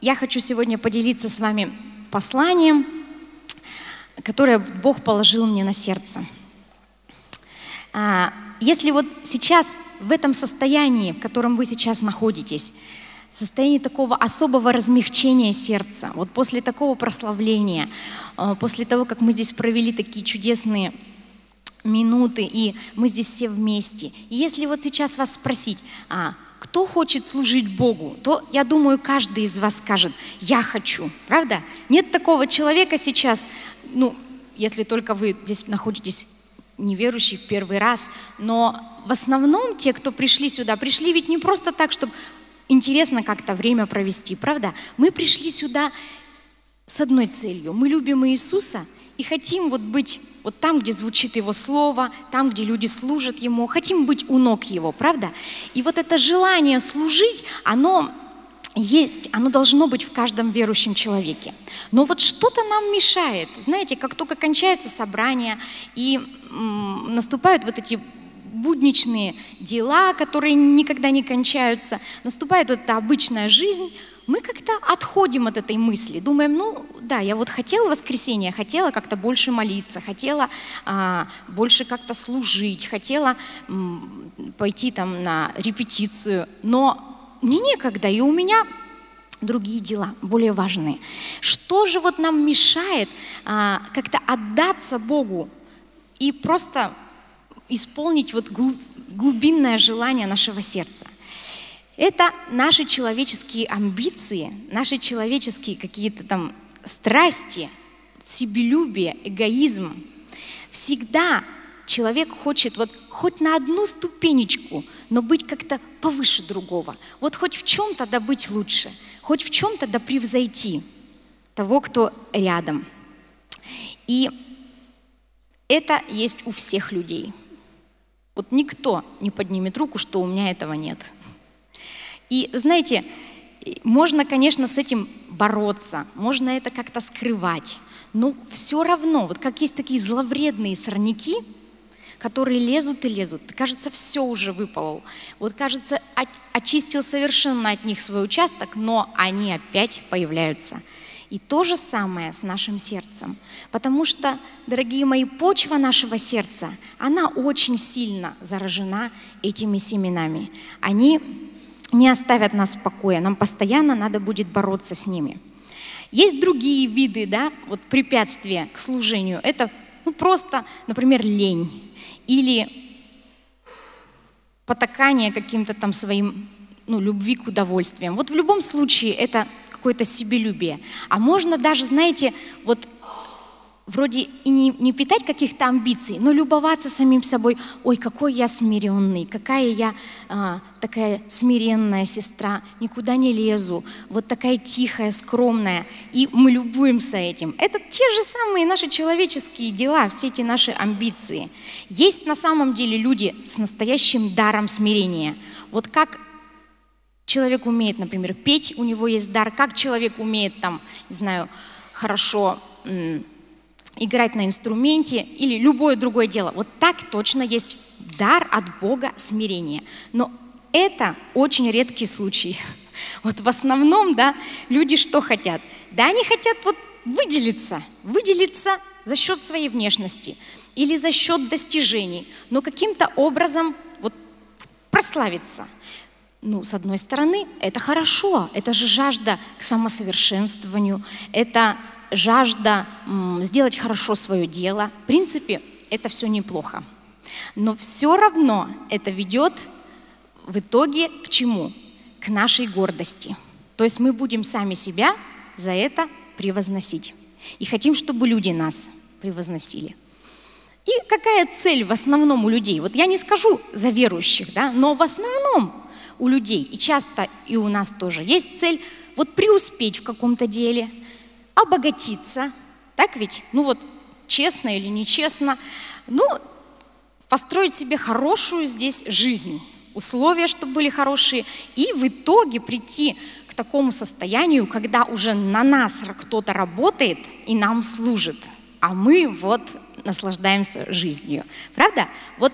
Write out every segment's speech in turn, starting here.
я хочу сегодня поделиться с вами посланием, которое Бог положил мне на сердце. Если вот сейчас в этом состоянии, в котором вы сейчас находитесь, состоянии такого особого размягчения сердца, вот после такого прославления, после того, как мы здесь провели такие чудесные минуты, и мы здесь все вместе, и если вот сейчас вас спросить, кто хочет служить Богу, то, я думаю, каждый из вас скажет: я хочу, правда? Нет такого человека сейчас, если только вы здесь находитесь неверующие в первый раз, но в основном те, кто пришли сюда, пришли ведь не просто так, чтобы интересно как-то время провести, правда? Мы пришли сюда с одной целью. Мы любим Иисуса и хотим вот быть вот там, где звучит Его Слово, там, где люди служат Ему, хотим быть у ног Его, правда? И вот это желание служить, оно есть, оно должно быть в каждом верующем человеке. Но вот что-то нам мешает. Знаете, как только кончается собрание и наступают вот эти будничные дела, которые никогда не кончаются, наступает вот эта обычная жизнь, мы как-то отходим от этой мысли, думаем, я вот хотела воскресенье, хотела как-то больше молиться, хотела больше как-то служить, хотела пойти там на репетицию, но мне некогда, и у меня другие дела, более важные. Что же вот нам мешает как-то отдаться Богу и просто исполнить вот глубинное желание нашего сердца? Это наши человеческие амбиции, наши человеческие какие-то там страсти, себелюбие, эгоизм. Всегда человек хочет вот хоть на одну ступенечку, но быть как-то повыше другого. Вот хоть в чем-то да быть лучше, хоть в чем-то да превзойти того, кто рядом. И это есть у всех людей. Вот никто не поднимет руку, что у меня этого нет. И знаете, можно, конечно, с этим бороться, можно это как-то скрывать, но все равно, вот как есть такие зловредные сорняки, которые лезут и лезут. Кажется, все уже выпало. Вот кажется, очистил совершенно от них свой участок, но они опять появляются. И то же самое с нашим сердцем. Потому что, дорогие мои, почва нашего сердца, она очень сильно заражена этими семенами. Они не оставят нас в покое. Нам постоянно надо будет бороться с ними. Есть другие виды, препятствия к служению. Это просто, например, лень или потакание каким-то там своим, любви к удовольствиям. Вот в любом случае это какое-то себелюбие. А можно даже, знаете, вроде и не питать каких-то амбиций, но любоваться самим собой. Ой, какой я смиренный, какая я такая смиренная сестра, никуда не лезу, вот такая тихая, скромная. И мы любуемся этим. Это те же самые наши человеческие дела, все эти наши амбиции. Есть на самом деле люди с настоящим даром смирения. Вот как человек умеет, например, петь, у него есть дар, как человек умеет хорошо играть на инструменте или любое другое дело. Вот так точно есть дар от Бога смирения. Но это очень редкий случай. Вот в основном, люди что хотят? Они хотят выделиться за счет своей внешности или за счет достижений, но каким-то образом прославиться. С одной стороны, это хорошо, это же жажда к самосовершенствованию, это жажда сделать хорошо свое дело. В принципе, это все неплохо. Но все равно это ведет в итоге к чему? К нашей гордости. То есть мы будем сами себя за это превозносить. И хотим, чтобы люди нас превозносили. И какая цель в основном у людей? Я не скажу за верующих, но в основном у людей, и часто и у нас тоже есть цель преуспеть в каком-то деле, обогатиться, так ведь? Честно или нечестно, построить себе хорошую здесь жизнь, условия, чтобы были хорошие, и в итоге прийти к такому состоянию, когда уже на нас кто-то работает и нам служит, а мы наслаждаемся жизнью. Правда?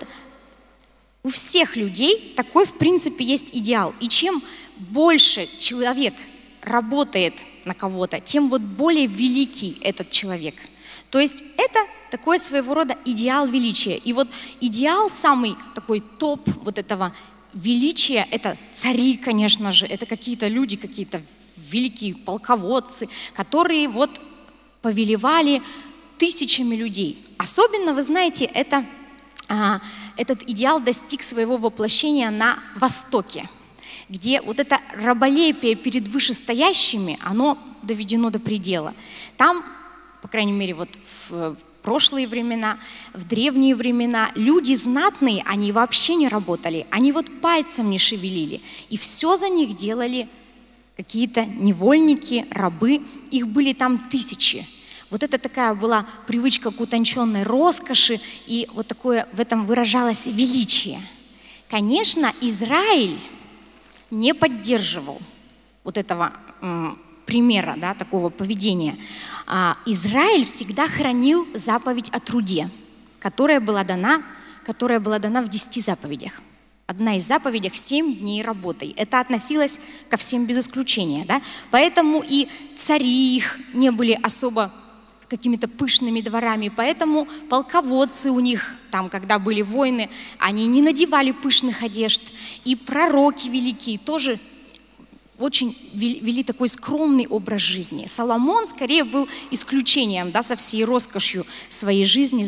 У всех людей такой, в принципе, есть идеал. И чем больше человек работает на кого-то, тем вот более великий этот человек. То есть это такой своего рода идеал величия. И вот идеал, самый такой топ вот этого величия, это цари, конечно же, это какие-то люди, какие-то великие полководцы, которые вот повелевали тысячами людей. Особенно, вы знаете, этот идеал достиг своего воплощения на Востоке, где вот это раболепие перед вышестоящими, оно доведено до предела. Там, по крайней мере, вот в прошлые времена, в древние времена, люди знатные, они вообще не работали, они вот пальцем не шевелили, и все за них делали какие-то невольники, рабы, их были там тысячи. Вот это такая была привычка к утонченной роскоши, и вот такое в этом выражалось величие. Конечно, Израиль не поддерживал вот этого примера, да, такого поведения. Израиль всегда хранил заповедь о труде, которая была дана в 10 заповедях. Одна из заповедей — 7 дней работай. Это относилось ко всем без исключения. Да? Поэтому и цари их не были особо какими-то пышными дворами, поэтому полководцы у них, там, когда были войны, они не надевали пышных одежд, и пророки великие тоже очень вели такой скромный образ жизни. Соломон скорее был исключением, да, со всей роскошью своей жизни,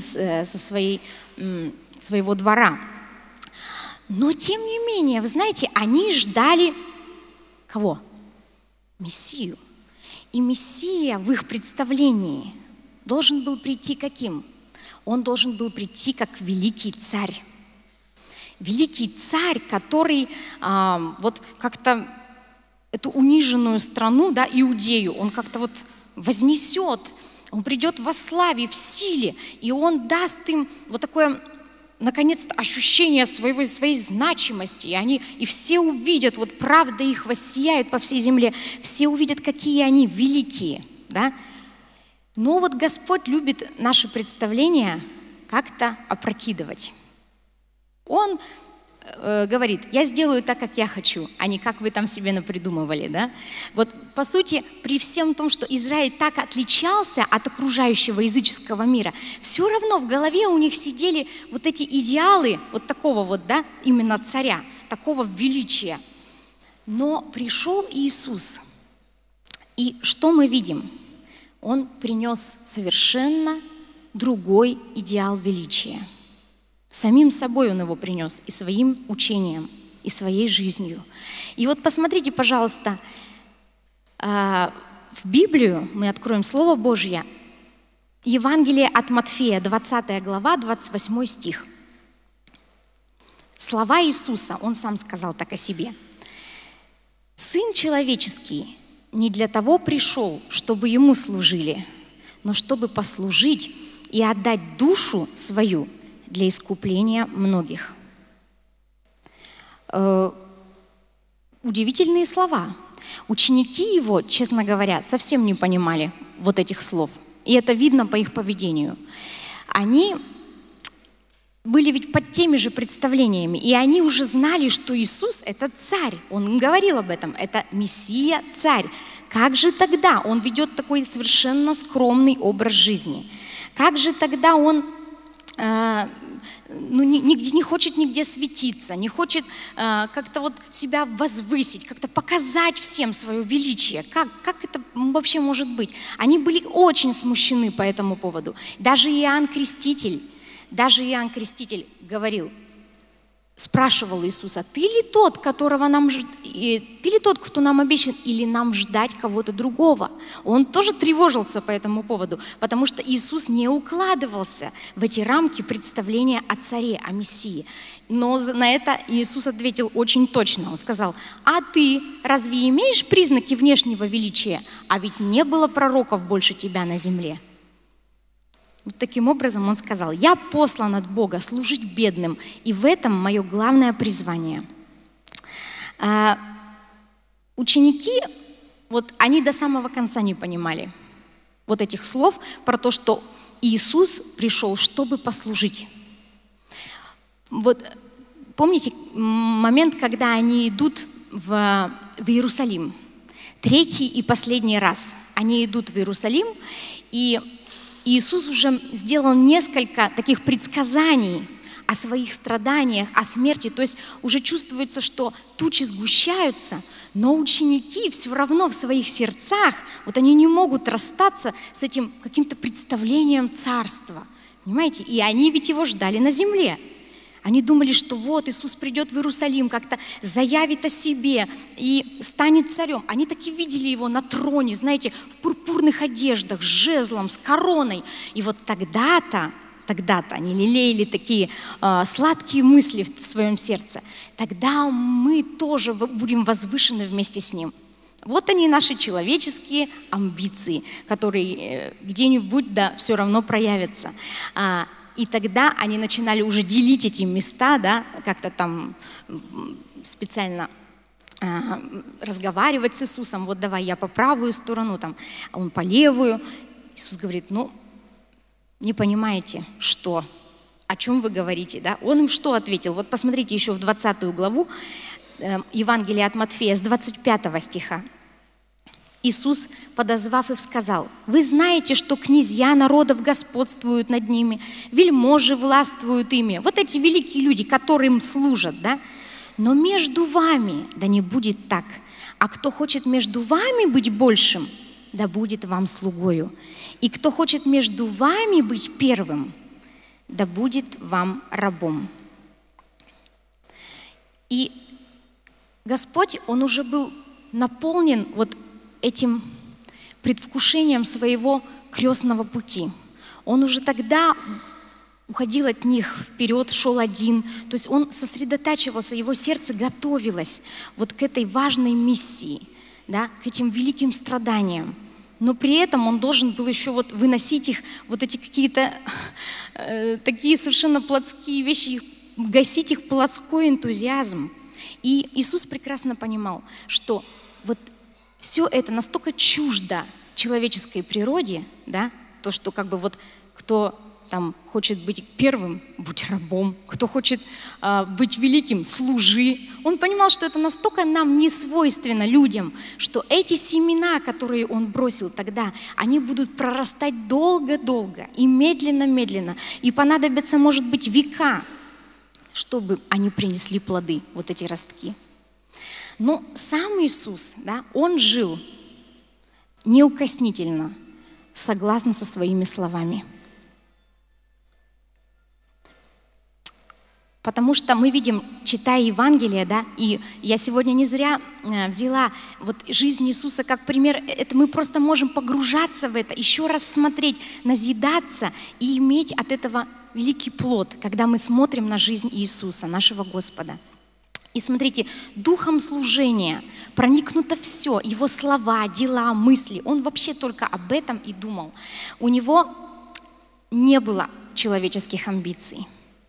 своего двора. Но тем не менее, вы знаете, они ждали кого? Мессию. И Мессия в их представлении должен был прийти каким? Он должен был прийти как великий царь. Великий царь, который вот как-то эту униженную страну, да, Иудею, он как-то вот вознесет, он придет во славе, в силе, и он даст им вот такое, наконец-то, ощущение своей значимости, и все увидят, вот правда их воссияет по всей земле, все увидят, какие они великие, да. Но вот Господь любит наши представления как-то опрокидывать. Он говорит: я сделаю так, как я хочу, а не как вы там себе напридумывали, да? Вот по сути, при всем том, что Израиль так отличался от окружающего языческого мира, все равно в голове у них сидели вот эти идеалы вот такого вот, да, именно царя, такого величия. Но пришел Иисус, и что мы видим? Он принес совершенно другой идеал величия. Самим собой он его принес, и своим учением, и своей жизнью. И вот посмотрите, пожалуйста, в Библию мы откроем Слово Божье, Евангелие от Матфея, 20 глава, 28 стих. Слова Иисуса, Он сам сказал так о себе. «Сын человеческий не для того пришел, чтобы Ему служили, но чтобы послужить и отдать душу свою для искупления многих». Удивительные слова. Ученики Его, честно говоря, совсем не понимали вот этих слов. И это видно по их поведению. Они были ведь под теми же представлениями, и они уже знали, что Иисус — это царь. Он говорил об этом, это Мессия, царь. Как же тогда он ведет такой совершенно скромный образ жизни? Как же тогда он не хочет нигде светиться, не хочет как-то вот себя возвысить, как-то показать всем свое величие? Как это вообще может быть? Они были очень смущены по этому поводу. Даже Иоанн Креститель говорил, спрашивал Иисуса: ты ли тот, кто нам обещан, или нам ждать кого-то другого? Он тоже тревожился по этому поводу, потому что Иисус не укладывался в эти рамки представления о царе, о Мессии. Но на это Иисус ответил очень точно. Он сказал: а ты разве имеешь признаки внешнего величия? А ведь не было пророков больше тебя на земле. Вот таким образом он сказал: я послан от Бога служить бедным, и в этом мое главное призвание. Ученики, вот они до самого конца не понимали вот этих слов про то, что Иисус пришел, чтобы послужить. Вот помните момент, когда они идут в Иерусалим? третий и последний раз они идут в Иерусалим, и Иисус уже сделал несколько таких предсказаний о своих страданиях, о смерти. То есть уже чувствуется, что тучи сгущаются, но ученики все равно в своих сердцах, вот они не могут расстаться с этим каким-то представлением царства. Понимаете? И они ведь его ждали на земле. Они думали, что вот Иисус придет в Иерусалим, как-то заявит о себе и станет царем. Они таки видели его на троне, знаете, в пурпурных одеждах, с жезлом, с короной. И вот тогда-то они лелеяли такие сладкие мысли в своем сердце. Тогда мы тоже будем возвышены вместе с ним. Вот они, наши человеческие амбиции, которые где-нибудь, да, все равно проявятся. И тогда они начинали уже делить эти места, да, как-то там специально разговаривать с Иисусом. Вот давай я по правую сторону, там, а он по левую. Иисус говорит, ну, не понимаете, что, о чем вы говорите, да? Он им что ответил? Вот посмотрите еще в 20 главу Евангелия от Матфея с 25 стиха. Иисус, подозвав их, сказал: «Вы знаете, что князья народов господствуют над ними, вельможи властвуют ими». Вот эти великие люди, которым служат, да? «Но между вами да не будет так. А кто хочет между вами быть большим, да будет вам слугою. И кто хочет между вами быть первым, да будет вам рабом». И Господь, Он уже был наполнен вот этим предвкушением своего крестного пути. Он уже тогда уходил от них вперед, шел один. То есть он сосредотачивался, его сердце готовилось вот к этой важной миссии, да, к этим великим страданиям. Но при этом он должен был еще вот выносить их, вот эти какие-то такие совершенно плотские вещи, гасить их плотской энтузиазм. И Иисус прекрасно понимал, что вот все это настолько чуждо человеческой природе, да, то, что как бы вот кто там хочет быть первым, будь рабом, кто хочет быть великим, служи. Он понимал, что это настолько нам не свойственно, людям, что эти семена, которые он бросил тогда, они будут прорастать долго-долго и медленно-медленно, и понадобятся, может быть, века, чтобы они принесли плоды, вот эти ростки. Но сам Иисус, да, Он жил неукоснительно, согласно со своими словами. Потому что мы видим, читая Евангелие, да, и я сегодня не зря взяла вот жизнь Иисуса как пример, это мы просто можем погружаться в это, еще раз смотреть, назидаться и иметь от этого великий плод, когда мы смотрим на жизнь Иисуса, нашего Господа. И смотрите, духом служения проникнуто все, его слова, дела, мысли. Он вообще только об этом и думал. У него не было человеческих амбиций.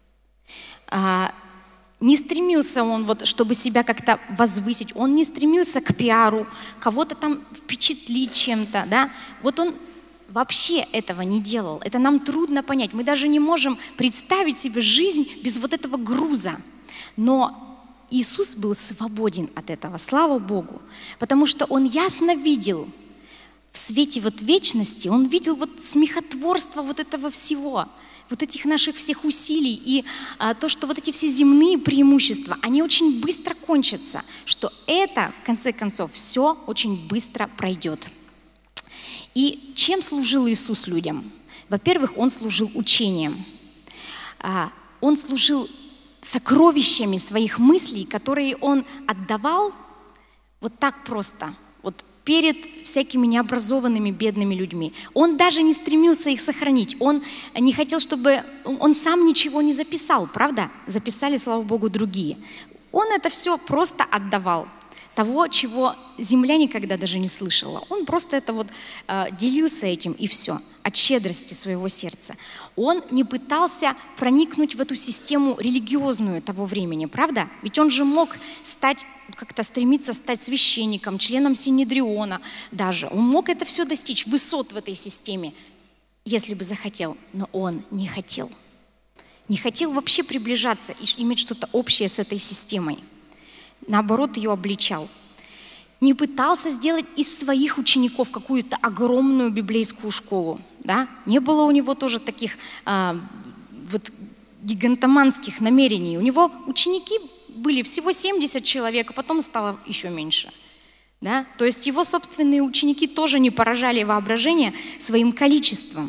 Не стремился он, вот, чтобы себя как-то возвысить. Он не стремился к пиару, кого-то там впечатлить чем-то. Да? Вот он вообще этого не делал. Это нам трудно понять. Мы даже не можем представить себе жизнь без вот этого груза. Но Иисус был свободен от этого, слава Богу, потому что Он ясно видел в свете вот вечности, Он видел вот смехотворство вот этого всего, вот этих наших всех усилий и то, что вот эти все земные преимущества, они очень быстро кончатся, что это, в конце концов, все очень быстро пройдет. И чем служил Иисус людям? Во-первых, Он служил учением, Он служил сокровищами своих мыслей, которые он отдавал вот так просто, вот перед всякими необразованными бедными людьми. Он даже не стремился их сохранить, он не хотел, чтобы... Он сам ничего не записал, правда? Записали, слава Богу, другие. Он это все просто отдавал. Того, чего земля никогда даже не слышала. Он просто это вот делился этим и все, от щедрости своего сердца. Он не пытался проникнуть в эту систему религиозную того времени, правда? Ведь он же мог стать, как-то стремиться стать священником, членом Синедриона даже. Он мог это все достичь, высот в этой системе, если бы захотел, но он не хотел. Не хотел вообще приближаться и иметь что-то общее с этой системой. Наоборот, ее обличал. не пытался сделать из своих учеников какую-то огромную библейскую школу. Да? Не было у него тоже таких вот гигантоманских намерений. У него ученики были всего 70 человек, а потом стало еще меньше. Да? То есть его собственные ученики тоже не поражали воображение своим количеством.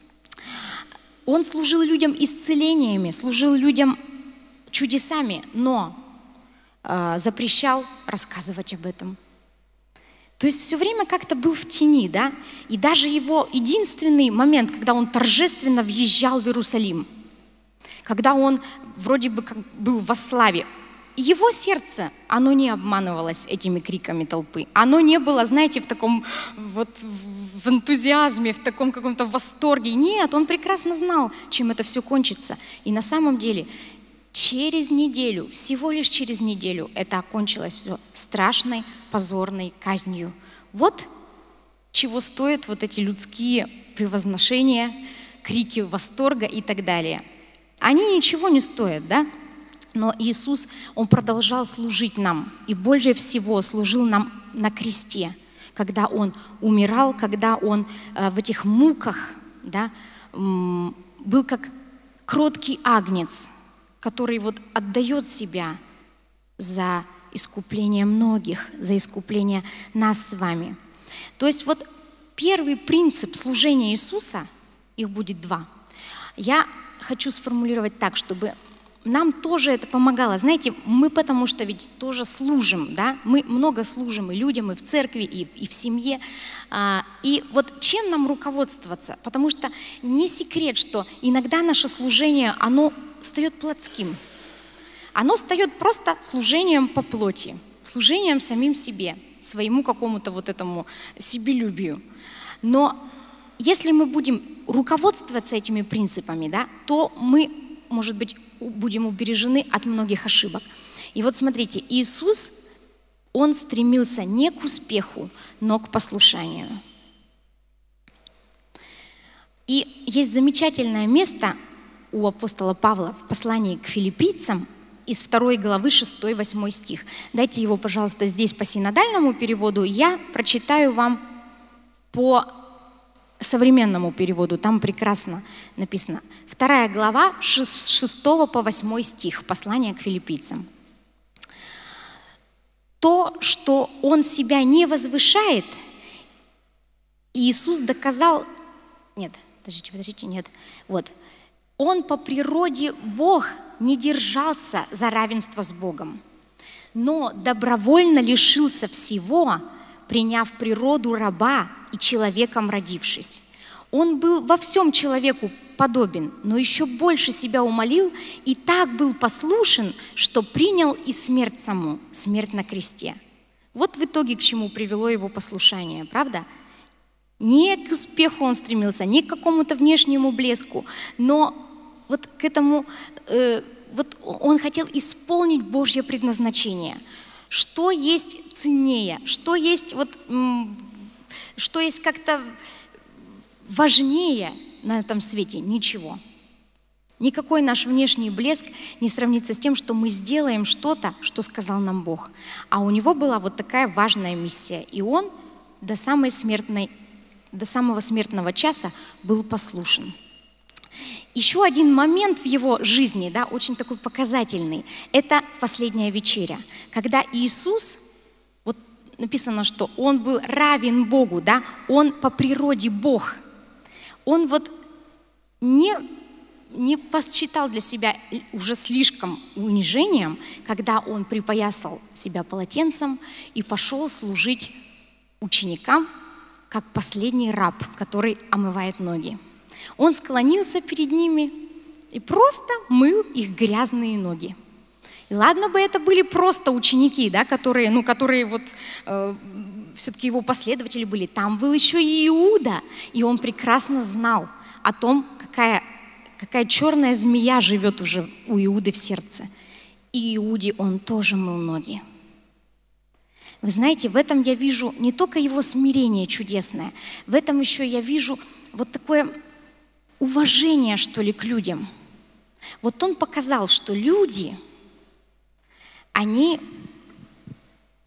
Он служил людям исцелениями, служил людям чудесами, но запрещал рассказывать об этом. То есть все время как-то был в тени, да? И даже его единственный момент, когда он торжественно въезжал в Иерусалим, когда он вроде бы как был во славе, его сердце, оно не обманывалось этими криками толпы. Оно не было, знаете, в таком вот в энтузиазме, в таком каком-то восторге. Нет, он прекрасно знал, чем это все кончится. И на самом деле через неделю, всего лишь через неделю, это окончилось все страшной, позорной казнью. Вот чего стоят вот эти людские превозношения, крики восторга и так далее. Они ничего не стоят, да? Но Иисус, Он продолжал служить нам, и более всего служил нам на кресте, когда Он умирал, когда Он в этих муках, да, был как кроткий агнец, который вот отдает себя за искупление многих, за искупление нас с вами. То есть вот первый принцип служения Иисуса, их будет два, я хочу сформулировать так, чтобы нам тоже это помогало. Знаете, мы потому что ведь тоже служим, да? Мы много служим и людям, и в церкви, и в семье. И вот чем нам руководствоваться? Потому что не секрет, что иногда наше служение, оно стает плотским. Оно стает просто служением по плоти, служением самим себе, своему какому-то вот этому себелюбию. Но если мы будем руководствоваться этими принципами, да, то мы, может быть, будем убережены от многих ошибок. И вот смотрите, Иисус, Он стремился не к успеху, но к послушанию. И есть замечательное место у апостола Павла в послании к филиппийцам из 2 главы 6-8 стих. Дайте его, пожалуйста, здесь по синодальному переводу. Я прочитаю вам по современному переводу, там прекрасно написано. 2 глава, с 6 по 8 стих, послание к филиппийцам. То, что Он себя не возвышает, Иисус доказал... Нет, подождите, нет. Вот. Он по природе Бог не держался за равенство с Богом, но добровольно лишился всего, приняв природу раба и человеком родившись. Он был во всем человеку подобен, но еще больше себя умалил и так был послушен, что принял и смерть саму, смерть на кресте. Вот в итоге к чему привело его послушание, правда? Не к успеху он стремился, не к какому-то внешнему блеску, но вот к этому, вот он хотел исполнить Божье предназначение. Что есть ценнее, что есть как-то важнее на этом свете? Ничего. Никакой наш внешний блеск не сравнится с тем, что мы сделаем что-то, что сказал нам Бог. А у него была вот такая важная миссия. И он до самого смертного часа был послушен. Еще один момент в его жизни, да, очень такой показательный, это последняя вечеря, когда Иисус, вот написано, что Он был равен Богу, да, Он по природе Бог. Он вот не посчитал для себя уже слишком унижением, когда Он припоясал себя полотенцем и пошел служить ученикам, как последний раб, который омывает ноги. Он склонился перед ними и просто мыл их грязные ноги. И ладно бы это были просто ученики, да, которые вот все-таки его последователи были. Там был еще и Иуда, и он прекрасно знал о том, какая черная змея живет уже у Иуды в сердце. И Иуде он тоже мыл ноги. Вы знаете, в этом я вижу не только его смирение чудесное, в этом еще я вижу вот такое уважение, что ли, к людям. Вот он показал, что люди, они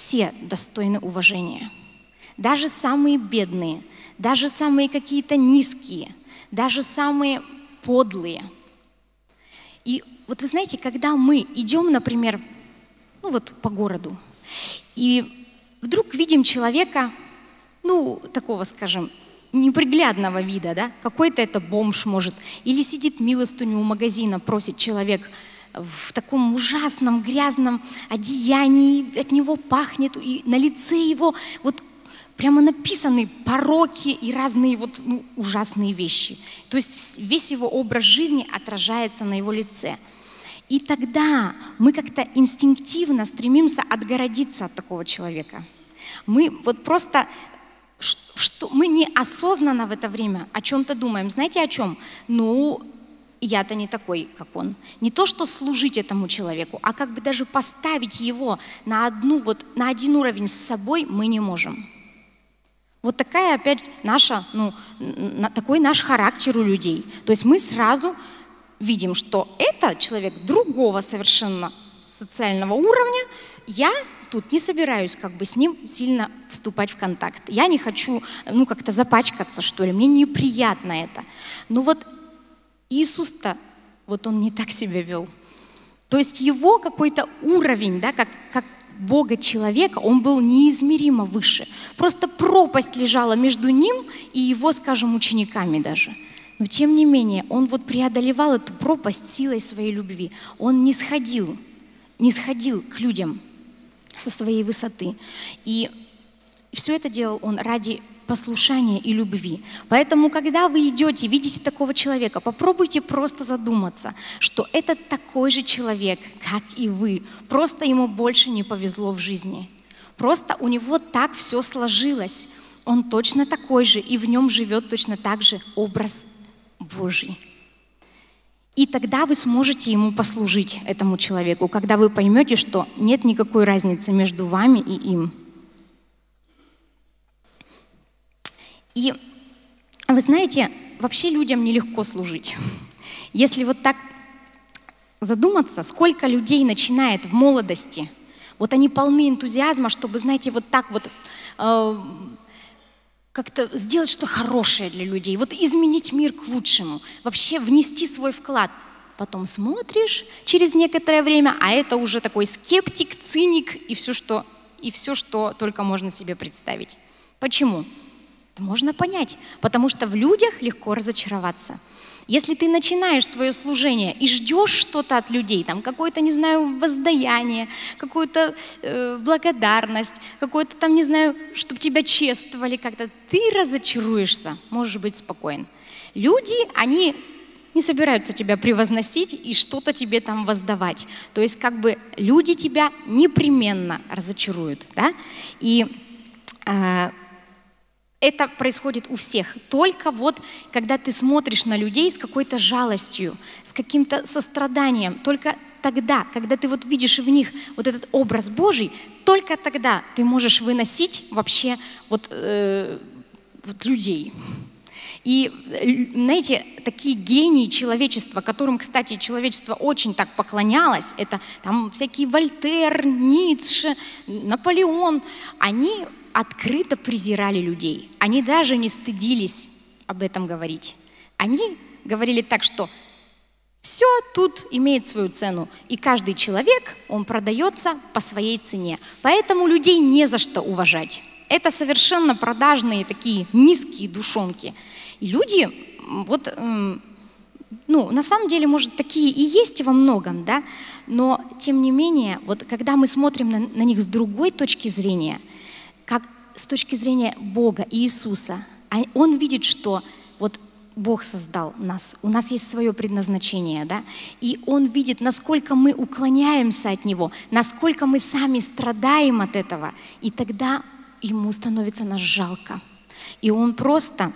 все достойны уважения. Даже самые бедные, даже самые какие-то низкие, даже самые подлые. И вот вы знаете, когда мы идем, например, по городу, и вдруг видим человека, такого, скажем, неприглядного вида, да, какой-то это бомж может, или сидит милостыню у магазина, просит человек в таком ужасном, грязном одеянии, от него пахнет, и на лице его прямо написаны пороки и разные ужасные вещи. То есть весь его образ жизни отражается на его лице. И тогда мы как-то инстинктивно стремимся отгородиться от такого человека. Мы мы неосознанно в это время о чем-то думаем. Знаете о чем? Я-то не такой, как он. Не то, что служить этому человеку, а как бы даже поставить его на один уровень с собой мы не можем. Вот такая опять такой наш характер у людей. То есть мы сразу видим, что это человек другого совершенно социального уровня. Я тут не собираюсь с ним сильно вступать в контакт. Я не хочу как-то запачкаться, что ли. Мне неприятно это. Иисус-то, он не так себя вел. То есть его какой-то уровень, да, как Бога-человека, он был неизмеримо выше. Просто пропасть лежала между ним и его, скажем, учениками даже. Но тем не менее, он преодолевал эту пропасть силой своей любви. Он не сходил к людям со своей высоты. И все это делал он ради послушания и любви. Поэтому, когда вы идете, видите такого человека, попробуйте просто задуматься, что это такой же человек, как и вы. Просто ему больше не повезло в жизни. Просто у него так все сложилось. Он точно такой же, и в нем живет точно так же образ Божий. И тогда вы сможете ему послужить, этому человеку, когда вы поймете, что нет никакой разницы между вами и им. И вы знаете, вообще людям нелегко служить. Если так задуматься, сколько людей начинает в молодости, они полны энтузиазма, чтобы, знаете, как-то сделать что-то хорошее для людей, изменить мир к лучшему, вообще внести свой вклад. Потом смотришь через некоторое время, а это уже такой скептик, циник и все, что только можно себе представить. Почему? Это можно понять, потому что в людях легко разочароваться. Если ты начинаешь свое служение и ждешь что-то от людей, какое-то, не знаю, воздаяние, какую-то благодарность, какое-то не знаю, чтобы тебя чествовали как-то, ты разочаруешься, можешь быть спокоен. Люди, они не собираются тебя превозносить и что-то тебе воздавать. То есть люди тебя непременно разочаруют, да? И это происходит у всех. Только когда ты смотришь на людей с какой-то жалостью, с каким-то состраданием, только тогда, когда ты видишь в них этот образ Божий, только тогда ты можешь выносить вообще людей. И, знаете, такие гении человечества, которым, кстати, человечество очень так поклонялось, это всякие Вольтер, Ницше, Наполеон, они открыто презирали людей. Они даже не стыдились об этом говорить. Они говорили так, что все тут имеет свою цену, и каждый человек, он продается по своей цене. Поэтому людей не за что уважать. Это совершенно продажные такие низкие душонки. И люди, на самом деле, может, такие и есть во многом, да, но тем не менее, когда мы смотрим на них с другой точки зрения, как с точки зрения Бога и Иисуса, Он видит, что Бог создал нас, у нас есть свое предназначение, да, и Он видит, насколько мы уклоняемся от Него, насколько мы сами страдаем от этого, и тогда Ему становится нас жалко. И Он просто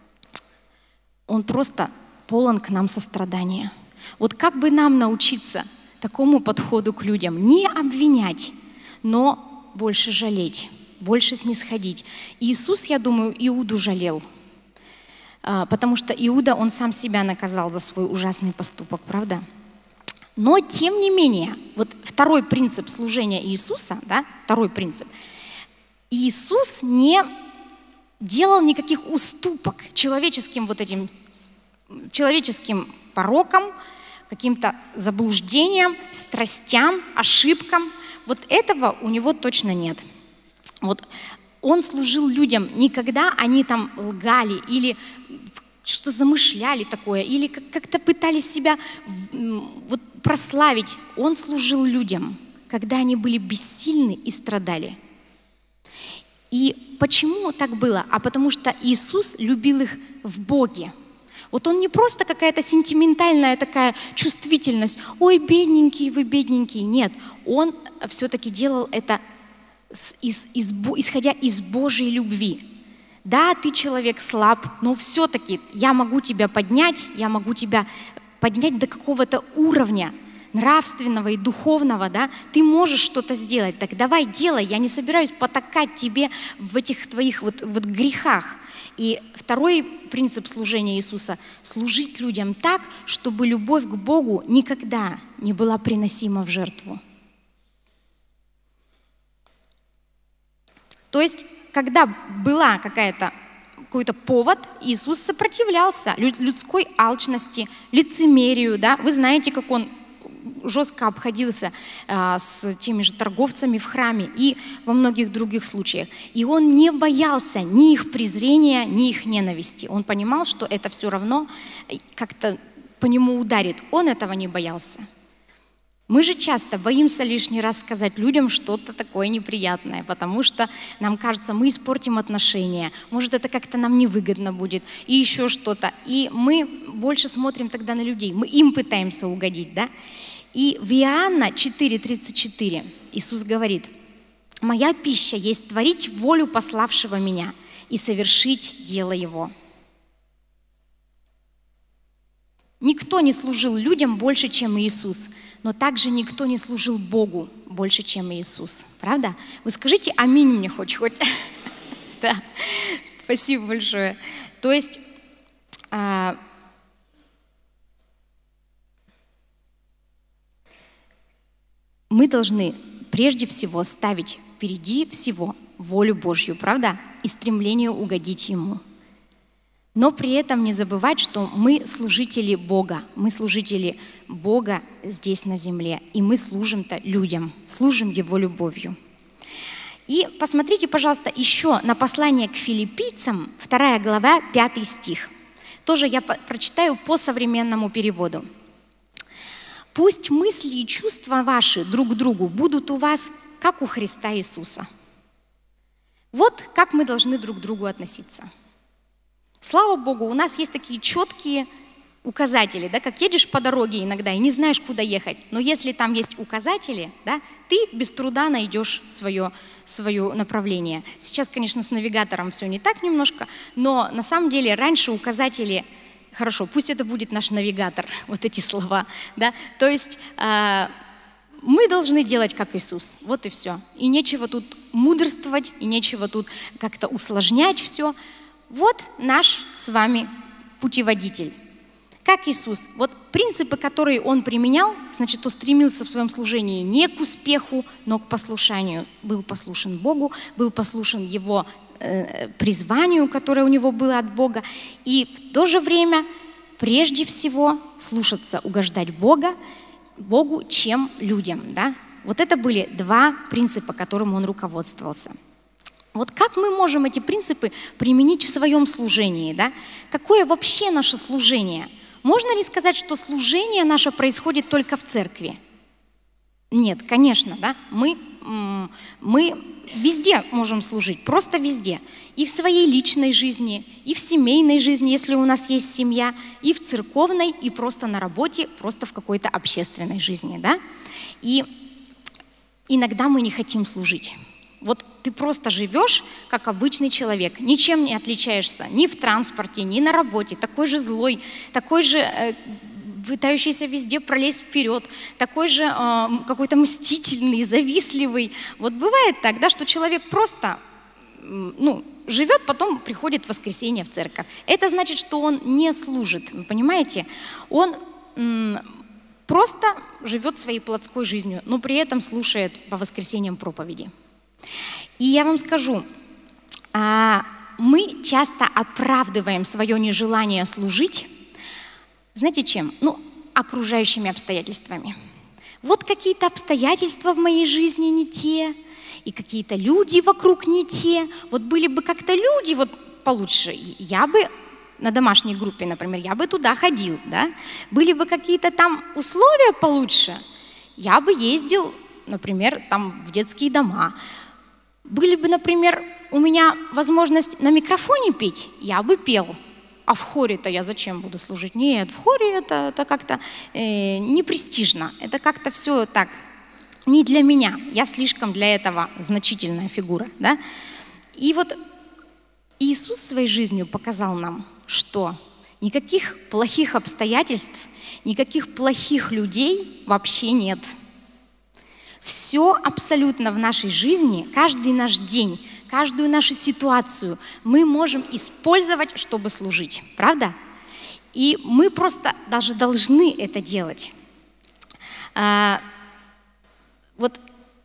полон к нам сострадания. Как бы нам научиться такому подходу к людям? Не обвинять, но больше жалеть, больше снисходить. Иисус, я думаю, Иуду жалел, потому что Иуда, он сам себя наказал за свой ужасный поступок, правда? Но тем не менее, вот второй принцип служения Иисуса, да, второй принцип, Иисус не делал никаких уступок человеческим вот этим, человеческим порокам, каким-то заблуждениям, страстям, ошибкам. Вот этого у него точно нет. Вот он служил людям не когда они там лгали или что-то замышляли такое, или как-то пытались себя вот прославить. Он служил людям, когда они были бессильны и страдали. И почему так было? А потому что Иисус любил их в Боге. Вот он не просто какая-то сентиментальная такая чувствительность. Ой, бедненький, вы бедненький. Нет, он все-таки делал это исходя из Божьей любви. Да, ты человек слаб, но все-таки я могу тебя поднять до какого-то уровня нравственного и духовного, да, ты можешь что-то сделать, так давай делай, я не собираюсь потакать тебе в этих твоих вот грехах. И второй принцип служения Иисуса – служить людям так, чтобы любовь к Богу никогда не была приносима в жертву. То есть, когда была какой-то повод, Иисус сопротивлялся людской алчности, лицемерию, да, вы знаете, как он жестко обходился с теми же торговцами в храме и во многих других случаях. И он не боялся ни их презрения, ни их ненависти. Он понимал, что это все равно как-то по нему ударит. Он этого не боялся. Мы же часто боимся лишний раз сказать людям что-то такое неприятное, потому что нам кажется, мы испортим отношения, может, это как-то нам невыгодно будет, и еще что-то. И мы больше смотрим тогда на людей, мы им пытаемся угодить, да? И в Иоанна 4:34 Иисус говорит: «Моя пища есть творить волю пославшего меня и совершить дело Его». Никто не служил людям больше, чем Иисус, но также никто не служил Богу больше, чем Иисус. Правда? Вы скажите «Аминь» мне хоть. Да, спасибо большое. То есть мы должны прежде всего ставить впереди всего волю Божью, правда? И стремление угодить Ему. Но при этом не забывать, что мы служители Бога. Мы служители Бога здесь на земле. И мы служим-то людям, служим Его любовью. И посмотрите, пожалуйста, еще на послание к филиппийцам, 2 глава, 5 стих. Тоже я прочитаю по современному переводу. «Пусть мысли и чувства ваши друг к другу будут у вас, как у Христа Иисуса». Вот как мы должны друг к другу относиться. Слава Богу, у нас есть такие четкие указатели, да, как едешь по дороге иногда и не знаешь, куда ехать. Но если там есть указатели, да, ты без труда найдешь свое направление. Сейчас, конечно, с навигатором все не так немножко, но на самом деле раньше указатели, хорошо, пусть это будет наш навигатор, вот эти слова, да, то есть мы должны делать как Иисус, вот и все. И нечего тут мудрствовать, и нечего тут как-то усложнять все. Вот наш с вами путеводитель. Как Иисус. Вот принципы, которые Он применял, значит, Он стремился в своем служении не к успеху, но к послушанию. Был послушен Богу, был послушен Его призванию, которое у Него было от Бога. И в то же время прежде всего слушаться, угождать Богу, чем людям. Да? Вот это были два принципа, которым Он руководствовался. Вот как мы можем эти принципы применить в своем служении? Да? Какое вообще наше служение? Можно ли сказать, что служение наше происходит только в церкви? Нет, конечно, да? Мы везде можем служить, просто везде. И в своей личной жизни, и в семейной жизни, если у нас есть семья, и в церковной, и просто на работе, просто в какой-то общественной жизни. Да? И иногда мы не хотим служить. Вот ты просто живешь, как обычный человек, ничем не отличаешься ни в транспорте, ни на работе, такой же злой, такой же пытающийся везде пролезть вперед, такой же какой-то мстительный, завистливый. Вот бывает так, да, что человек просто живет, потом приходит в воскресенье в церковь. Это значит, что он не служит, вы понимаете? Он просто живет своей плотской жизнью, но при этом слушает по воскресеньям проповеди. И я вам скажу, мы часто оправдываем свое нежелание служить, знаете чем? Окружающими обстоятельствами. Вот какие-то обстоятельства в моей жизни не те, и какие-то люди вокруг не те. Вот были бы как-то люди вот получше, я бы на домашней группе, например, я бы туда ходил, да? Были бы какие-то там условия получше, я бы ездил, например, там в детские дома. Были бы, например, у меня возможность на микрофоне петь, я бы пел. А в хоре-то я зачем буду служить? Нет, в хоре это как-то непрестижно, это как-то все так, не для меня. Я слишком для этого значительная фигура, да? И вот Иисус своей жизнью показал нам, что никаких плохих обстоятельств, никаких плохих людей вообще нет. Все абсолютно в нашей жизни, каждый наш день, каждую нашу ситуацию мы можем использовать, чтобы служить. Правда? И мы просто даже должны это делать. Вот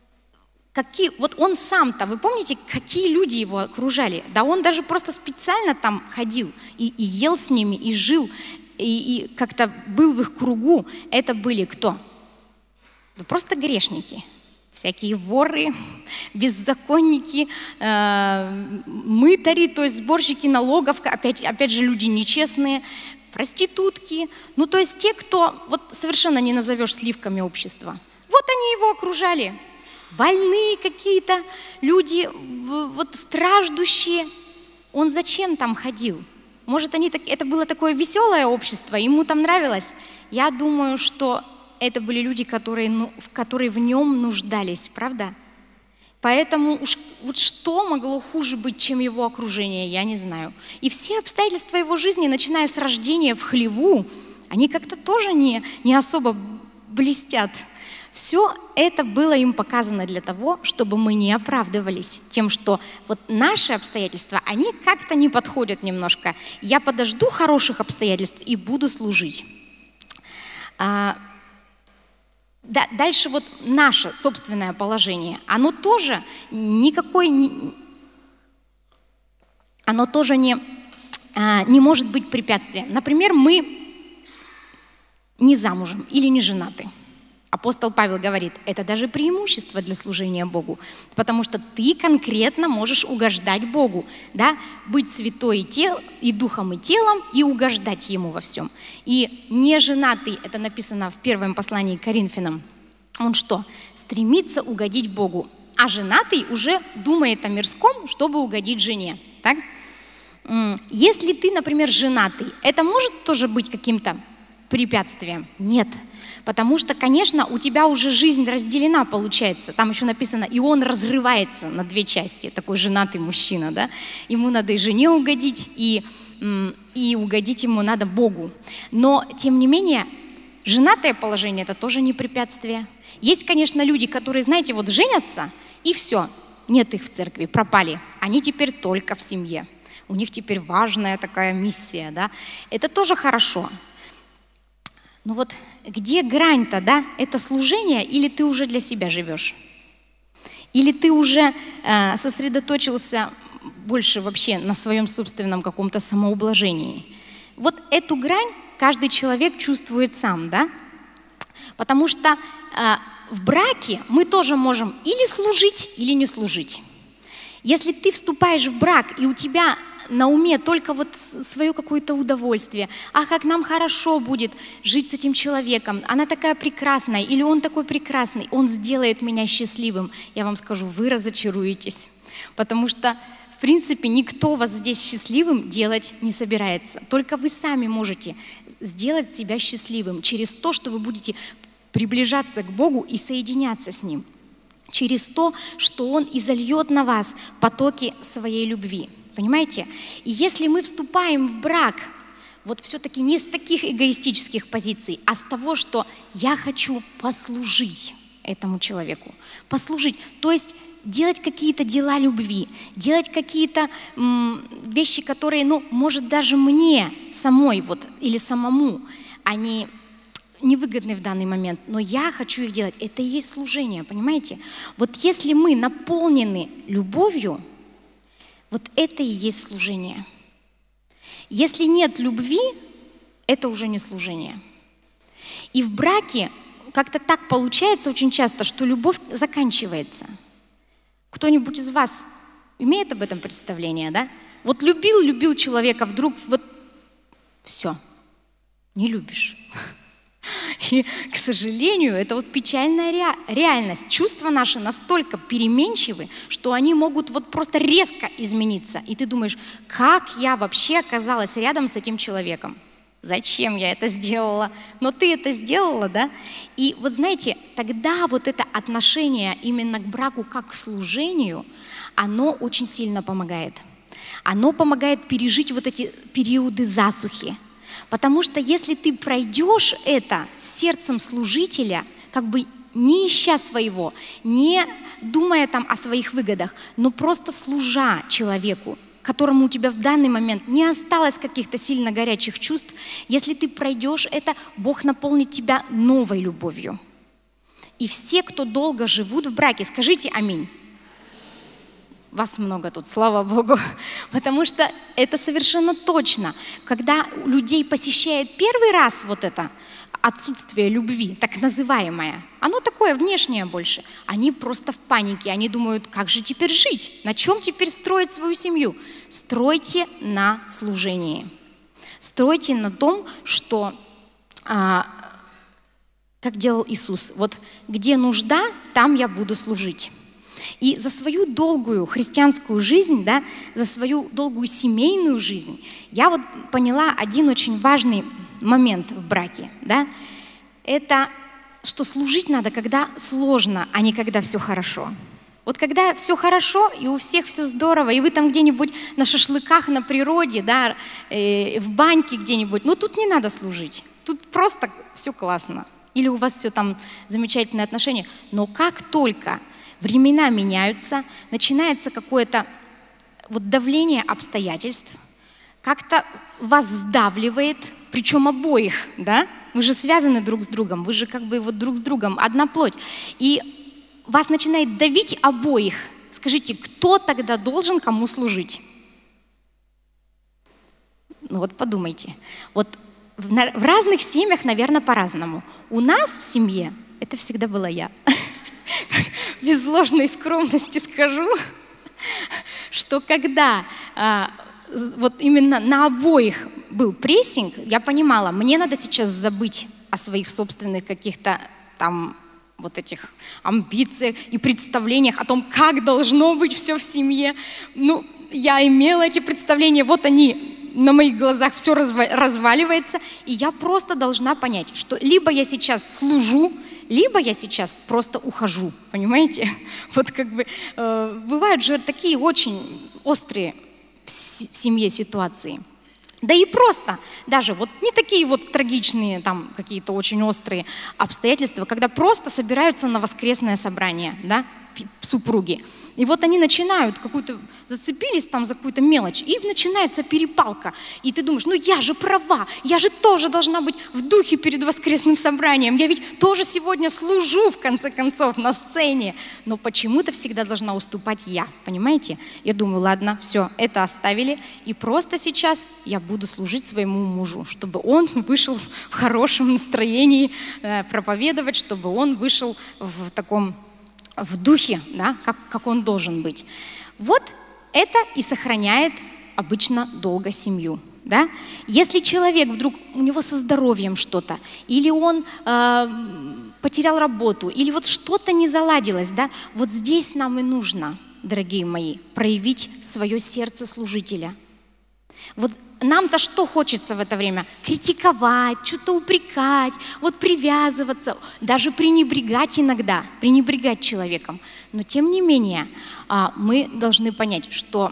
он сам-то, вы помните, какие люди его окружали? Да он даже просто специально там ходил и ел с ними, и жил, и как-то был в их кругу. Это были кто? Да просто грешники. Всякие воры, беззаконники, мытари, то есть сборщики налогов, опять же люди нечестные, проститутки. То есть те, кто вот совершенно не назовешь сливками общества. Вот они его окружали. Больные какие-то люди, вот страждущие. Он зачем там ходил? Может, это было такое веселое общество, ему там нравилось? Я думаю, что это были люди, которые в нем нуждались, правда? Поэтому вот что могло хуже быть, чем его окружение, я не знаю. И все обстоятельства его жизни, начиная с рождения в хлеву, они как-то тоже не особо блестят. Все это было им показано для того, чтобы мы не оправдывались тем, что вот наши обстоятельства, они как-то не подходят немножко. Я подожду хороших обстоятельств и буду служить. Дальше вот наше собственное положение, оно тоже не может быть препятствием. Например, мы не замужем или не женаты. Апостол Павел говорит, это даже преимущество для служения Богу, потому что ты конкретно можешь угождать Богу, да? Быть святой и духом, и телом, и угождать Ему во всем. И неженатый, это написано в первом послании к Коринфянам, он что? Стремится угодить Богу, а женатый уже думает о мирском, чтобы угодить жене, так? Если ты, например, женатый, это может тоже быть каким-то препятствием? Нет. Потому что, конечно, у тебя уже жизнь разделена, получается. Там еще написано, и он разрывается на две части, такой женатый мужчина, да? Ему надо и жене угодить, и угодить ему надо Богу. Но, тем не менее, женатое положение – это тоже не препятствие. Есть, конечно, люди, которые, знаете, вот женятся, и все, нет их в церкви, пропали. Они теперь только в семье. У них теперь важная такая миссия, да? Это тоже хорошо. Но вот где грань-то, да? Это служение или ты уже для себя живешь? Или ты уже сосредоточился больше вообще на своем собственном каком-то самоублажении? Вот эту грань каждый человек чувствует сам, да? Потому что в браке мы тоже можем или служить, или не служить. Если ты вступаешь в брак, и у тебя на уме только вот свое какое-то удовольствие, как нам хорошо будет жить с этим человеком, она такая прекрасная, или он такой прекрасный, он сделает меня счастливым, я вам скажу, вы разочаруетесь, потому что, в принципе, никто вас здесь счастливым делать не собирается, только вы сами можете сделать себя счастливым через то, что вы будете приближаться к Богу и соединяться с Ним, через то, что Он изольет на вас потоки своей любви. Понимаете? И если мы вступаем в брак, вот все-таки не с таких эгоистических позиций, а с того, что я хочу послужить этому человеку, послужить, то есть делать какие-то дела любви, делать какие-то вещи, которые, может, даже мне самой вот, или самому, они невыгодны в данный момент, но я хочу их делать. Это и есть служение, понимаете? Вот если мы наполнены любовью, вот это и есть служение. Если нет любви, это уже не служение. И в браке как-то так получается очень часто, что любовь заканчивается. Кто-нибудь из вас имеет об этом представление, да? Вот любил человека, вдруг вот все, не любишь. И, к сожалению, это вот печальная реальность. Чувства наши настолько переменчивы, что они могут вот просто резко измениться. И ты думаешь, как я вообще оказалась рядом с этим человеком? Зачем я это сделала? Но ты это сделала, да? И вот знаете, тогда вот это отношение именно к браку как к служению, оно очень сильно помогает. Оно помогает пережить вот эти периоды засухи. Потому что если ты пройдешь это с сердцем служителя, как бы не ища своего, не думая там о своих выгодах, но просто служа человеку, которому у тебя в данный момент не осталось каких-то сильно горячих чувств, если ты пройдешь это, Бог наполнит тебя новой любовью. И все, кто долго живут в браке, скажите аминь. Вас много тут, слава Богу, потому что это совершенно точно. Когда людей посещает первый раз вот это отсутствие любви, так называемое, оно такое внешнее больше, они просто в панике, они думают, как же теперь жить, на чем теперь строить свою семью? Стройте на служении, стройте на том, что, как делал Иисус, вот где нужда, там я буду служить. И за свою долгую христианскую жизнь, да, за свою долгую семейную жизнь, я вот поняла один очень важный момент в браке. Да? Это что служить надо, когда сложно, а не когда все хорошо. Вот когда все хорошо, и у всех все здорово, и вы там где-нибудь на шашлыках, на природе, да, в баньке где-нибудь, ну тут не надо служить, тут просто все классно. Или у вас все там замечательные отношения. Но как только времена меняются, начинается какое-то вот давление обстоятельств, как-то вас сдавливает, причем обоих, да? Вы же связаны друг с другом, вы же как бы вот друг с другом одна плоть. И вас начинает давить обоих. Скажите, кто тогда должен кому служить? Ну вот подумайте. Вот в разных семьях, наверное, по-разному. У нас в семье это всегда была я. Без ложной скромности скажу, что когда вот именно на обоих был прессинг, я понимала, мне надо сейчас забыть о своих собственных каких-то там вот этих амбициях и представлениях о том, как должно быть все в семье. Ну, я имела эти представления, вот они на моих глазах, все разваливается, и я просто должна понять, что либо я сейчас служу, либо я сейчас просто ухожу, понимаете? Вот как бы бывают же такие очень острые в семье ситуации. Да и просто даже вот не такие вот трагичные, там какие-то очень острые обстоятельства, когда просто собираются на воскресное собрание, да, супруги. И вот они начинают зацепились там за какую-то мелочь, и начинается перепалка. И ты думаешь, ну я же права, я же тоже должна быть в духе перед воскресным собранием, я ведь тоже сегодня служу, в конце концов, на сцене. Но почему-то всегда должна уступать я, понимаете? Я думаю, ладно, все, это оставили, и просто сейчас я буду служить своему мужу, чтобы он вышел в хорошем настроении проповедовать, чтобы он вышел в духе, да, как он должен быть. Вот это и сохраняет обычно долго семью. Да? Если человек вдруг, у него со здоровьем что-то, или он потерял работу, или вот что-то не заладилось, да, вот здесь нам и нужно, дорогие мои, проявить свое сердце служителя. Вот нам-то что хочется в это время? Критиковать, что-то упрекать, вот привязываться, даже пренебрегать иногда, пренебрегать человеком. Но тем не менее мы должны понять, что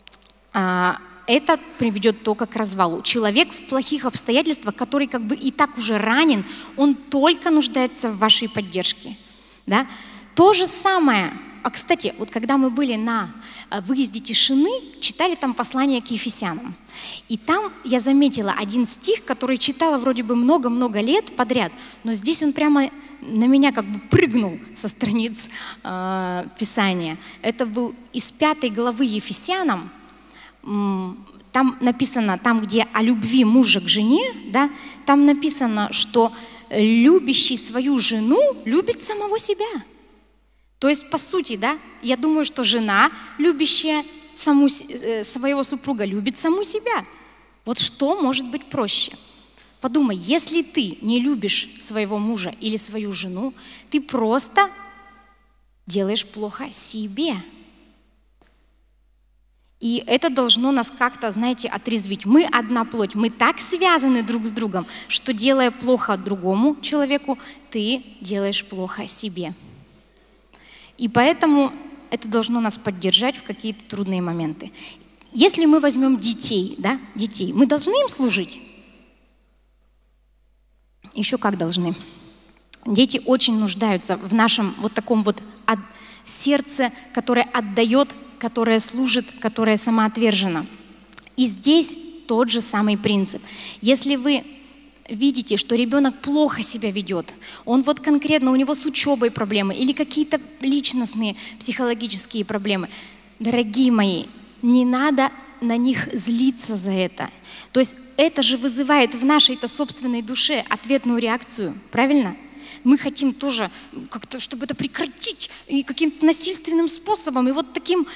это приведет только к развалу. Человек в плохих обстоятельствах, который как бы и так уже ранен, он только нуждается в вашей поддержке. Да? То же самое кстати, вот когда мы были на выезде тишины, читали там послание к Ефесянам. И там я заметила один стих, который читала вроде бы много-много лет подряд, но здесь он прямо на меня как бы прыгнул со страниц Писания. Это был из 5 главы Ефесянам. Там написано, там, где о любви мужа к жене, да, там написано, что любящий свою жену любит самого себя. То есть, по сути, да, я думаю, что жена, любящая своего супруга, любит саму себя. Вот что может быть проще? Подумай, если ты не любишь своего мужа или свою жену, ты просто делаешь плохо себе. И это должно нас как-то, знаете, отрезвить. Мы одна плоть, мы так связаны друг с другом, что, делая плохо другому человеку, ты делаешь плохо себе. И поэтому это должно нас поддержать в какие-то трудные моменты. Если мы возьмем детей, да, детей, мы должны им служить? Еще как должны. Дети очень нуждаются в нашем вот таком вот сердце, которое отдает, которое служит, которое самоотвержено. И здесь тот же самый принцип. Если вы видите, что ребенок плохо себя ведет, он вот конкретно, у него с учебой проблемы или какие-то личностные психологические проблемы, дорогие мои, не надо на них злиться за это. То есть это же вызывает в нашей-то собственной душе ответную реакцию, правильно? Мы хотим тоже как-то, чтобы это прекратить, и каким-то насильственным способом, и вот таким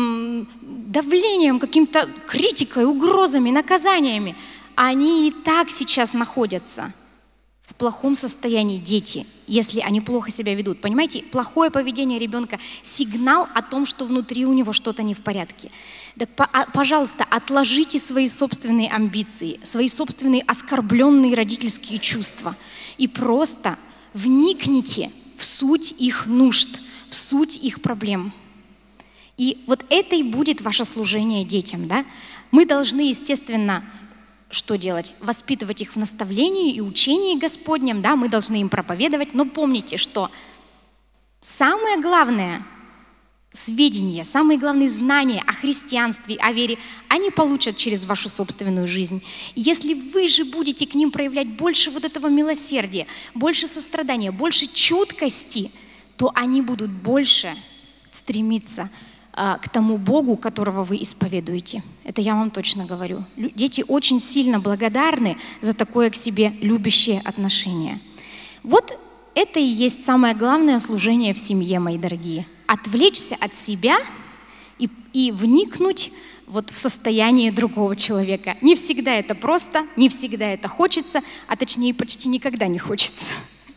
давлением, каким-то критикой, угрозами, наказаниями. Они и так сейчас находятся в плохом состоянии, дети, если они плохо себя ведут. Понимаете, плохое поведение ребенка – сигнал о том, что внутри у него что-то не в порядке. Так, пожалуйста, отложите свои собственные амбиции, свои собственные оскорбленные родительские чувства и просто вникните в суть их нужд, в суть их проблем. И вот это и будет ваше служение детям, да? Мы должны, естественно, что делать? Воспитывать их в наставлении и учении Господнем, да? Мы должны им проповедовать, но помните, что самое главное сведения, самые главные знания о христианстве, о вере, они получат через вашу собственную жизнь. И если вы же будете к ним проявлять больше вот этого милосердия, больше сострадания, больше чуткости, то они будут больше стремиться к тому Богу, которого вы исповедуете. Это я вам точно говорю. Дети очень сильно благодарны за такое к себе любящее отношение. Вот это и есть самое главное служение в семье, мои дорогие. Отвлечься от себя и вникнуть вот в состояние другого человека. Не всегда это просто, не всегда это хочется, а точнее почти никогда не хочется.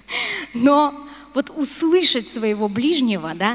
Но вот услышать своего ближнего, да,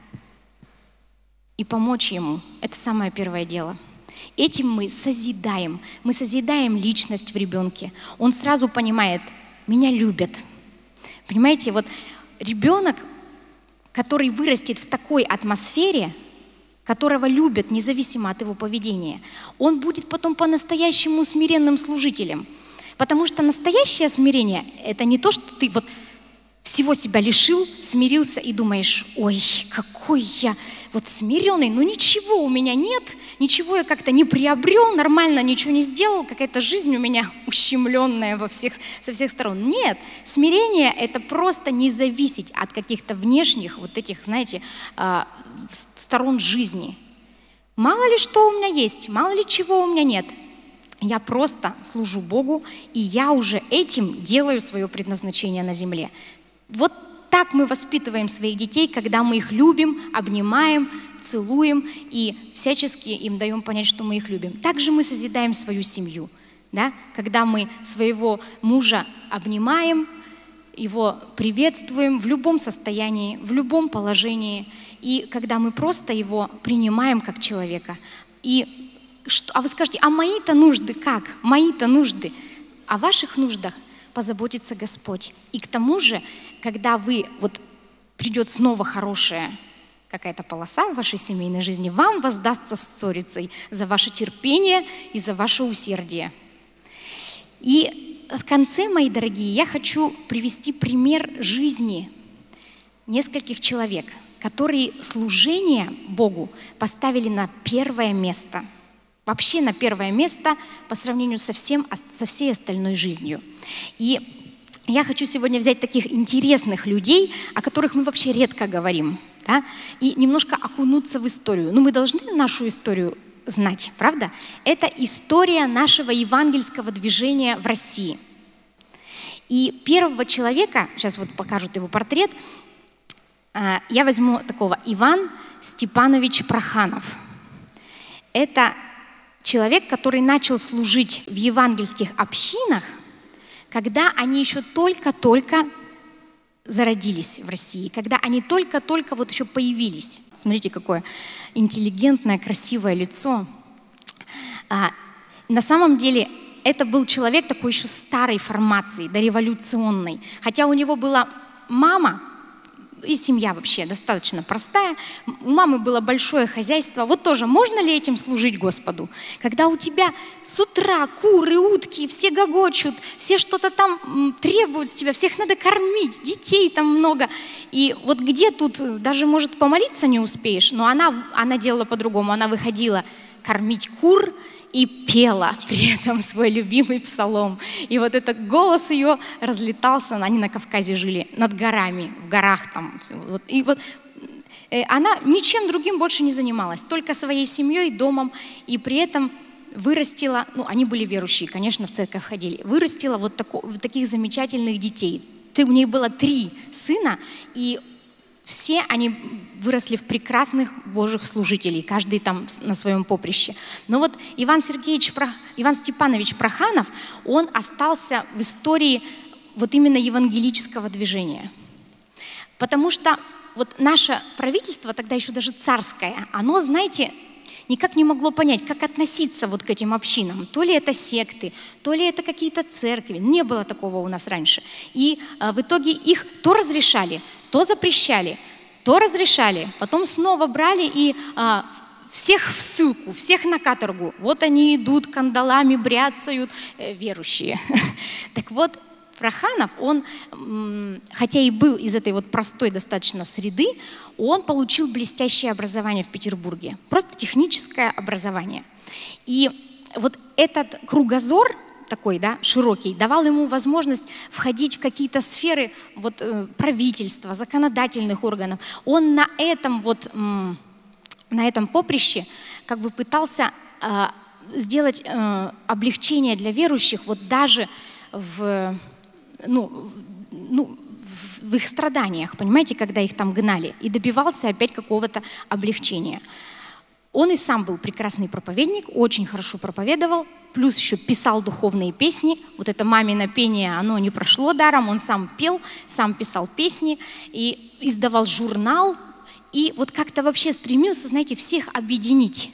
и помочь ему – это самое первое дело. Этим мы созидаем личность в ребенке. Он сразу понимает, меня любят. Понимаете, вот ребенок, который вырастет в такой атмосфере, которого любят независимо от его поведения, он будет потом по-настоящему смиренным служителем. Потому что настоящее смирение – это не то, что ты вот всего себя лишил, смирился и думаешь, ой, какой я вот смиренный, но ничего у меня нет, ничего я как-то не приобрел, нормально ничего не сделал, какая-то жизнь у меня ущемленная со всех сторон. Нет, смирение – это просто не зависеть от каких-то внешних вот этих, знаете, сторон жизни. Мало ли что у меня есть, мало ли чего у меня нет. Я просто служу Богу, и я уже этим делаю свое предназначение на земле. Вот так мы воспитываем своих детей, когда мы их любим, обнимаем, целуем и всячески им даем понять, что мы их любим. Также мы созидаем свою семью, да? Когда мы своего мужа обнимаем, его приветствуем в любом состоянии, в любом положении, и когда мы просто его принимаем как человека. А вы скажете, а мои-то нужды как? Мои-то нужды. О ваших нуждах позаботится Господь. И к тому же, когда вот придет снова хорошая какая-то полоса в вашей семейной жизни, вам воздастся ссорицей за ваше терпение и за ваше усердие. И в конце, мои дорогие, я хочу привести пример жизни нескольких человек. которые служение Богу поставили на первое место. Вообще на первое место по сравнению со всей остальной жизнью. И я хочу сегодня взять таких интересных людей, о которых мы вообще редко говорим, да, и немножко окунуться в историю. Но мы должны нашу историю знать, правда? Это история нашего евангельского движения в России. И первого человека, сейчас вот покажут его портрет, я возьму такого Иван Степанович Проханов. Это человек, который начал служить в евангельских общинах, когда они еще только-только зародились в России, когда они только-только вот еще появились. Смотрите, какое интеллигентное, красивое лицо. На самом деле это был человек такой еще старой формации, дореволюционной. Хотя у него была мама, и семья вообще достаточно простая. У мамы было большое хозяйство. Вот тоже, можно ли этим служить Господу? Когда у тебя с утра куры, утки, все гогочут, все что-то там требуют с тебя, всех надо кормить, детей там много. И вот где тут, даже, может, помолиться не успеешь, но она делала по-другому. Она выходила кормить кур и пела при этом свой любимый псалом. И вот этот голос ее разлетался, они на Кавказе жили, над горами, в горах там. И вот она ничем другим больше не занималась, только своей семьей, домом, и при этом вырастила, они были верующие, конечно, в церковь ходили, вырастила вот таких замечательных детей. У нее было 3 сына, и все они выросли в прекрасных Божьих служителей, каждый там на своем поприще. Но вот Иван Степанович Проханов, он остался в истории вот именно евангелического движения. Потому что вот наше правительство, тогда еще даже царское, оно, знаете, никак не могло понять, как относиться вот к этим общинам. То ли это секты, то ли это какие-то церкви. Не было такого у нас раньше. И в итоге их то разрешали, то запрещали, то разрешали, потом снова брали и всех в ссылку, всех на каторгу. Вот они идут, кандалами бряцают, верующие. Так вот, Проханов, он, хотя и был из этой вот простой достаточно среды, он получил блестящее образование в Петербурге, просто техническое образование. И вот этот кругозор такой, да, широкий, давал ему возможность входить в какие-то сферы вот, правительства, законодательных органов. Он на этом поприще как бы пытался сделать облегчение для верующих вот даже в их страданиях, понимаете, когда их там гнали, и добивался опять какого-то облегчения. Он и сам был прекрасный проповедник, очень хорошо проповедовал, плюс еще писал духовные песни. Вот это мамино пение, оно не прошло даром, он сам пел, сам писал песни и издавал журнал, и вот как-то вообще стремился, знаете, всех объединить.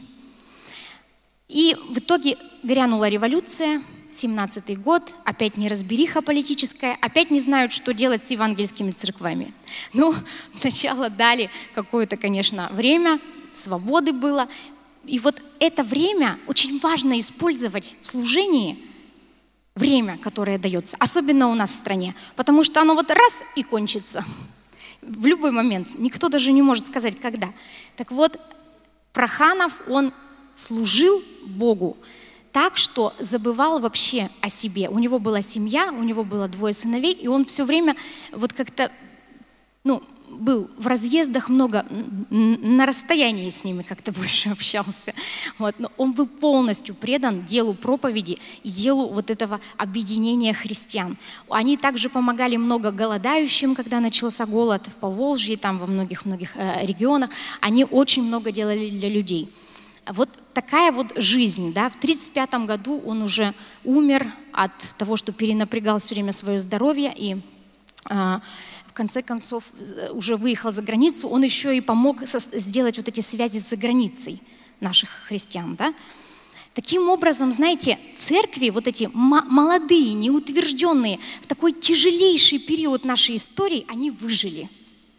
И в итоге грянула революция, 17-й год, опять неразбериха политическая, опять не знают, что делать с евангельскими церквами. Ну, сначала дали какое-то, конечно, время, свободы было. И вот это время очень важно использовать в служении, время, которое дается, особенно у нас в стране, потому что оно вот раз и кончится в любой момент. Никто даже не может сказать, когда. Так вот, Проханов, он служил Богу так, что забывал вообще о себе. У него была семья, у него было 2 сыновей, и он все время вот как-то, был в разъездах много, на расстоянии с ними как-то больше общался. Вот. Но он был полностью предан делу проповеди и делу вот этого объединения христиан. Они также помогали много голодающим, когда начался голод в Поволжье, там во многих-многих регионах. Они очень много делали для людей. Вот такая вот жизнь, да. В 1935 году он уже умер от того, что перенапрягал все время свое здоровье, и в конце концов уже выехал за границу. Он еще и помог сделать вот эти связи с заграницей наших христиан, да. Таким образом, знаете, церкви, вот эти молодые, неутвержденные, в такой тяжелейший период нашей истории, они выжили.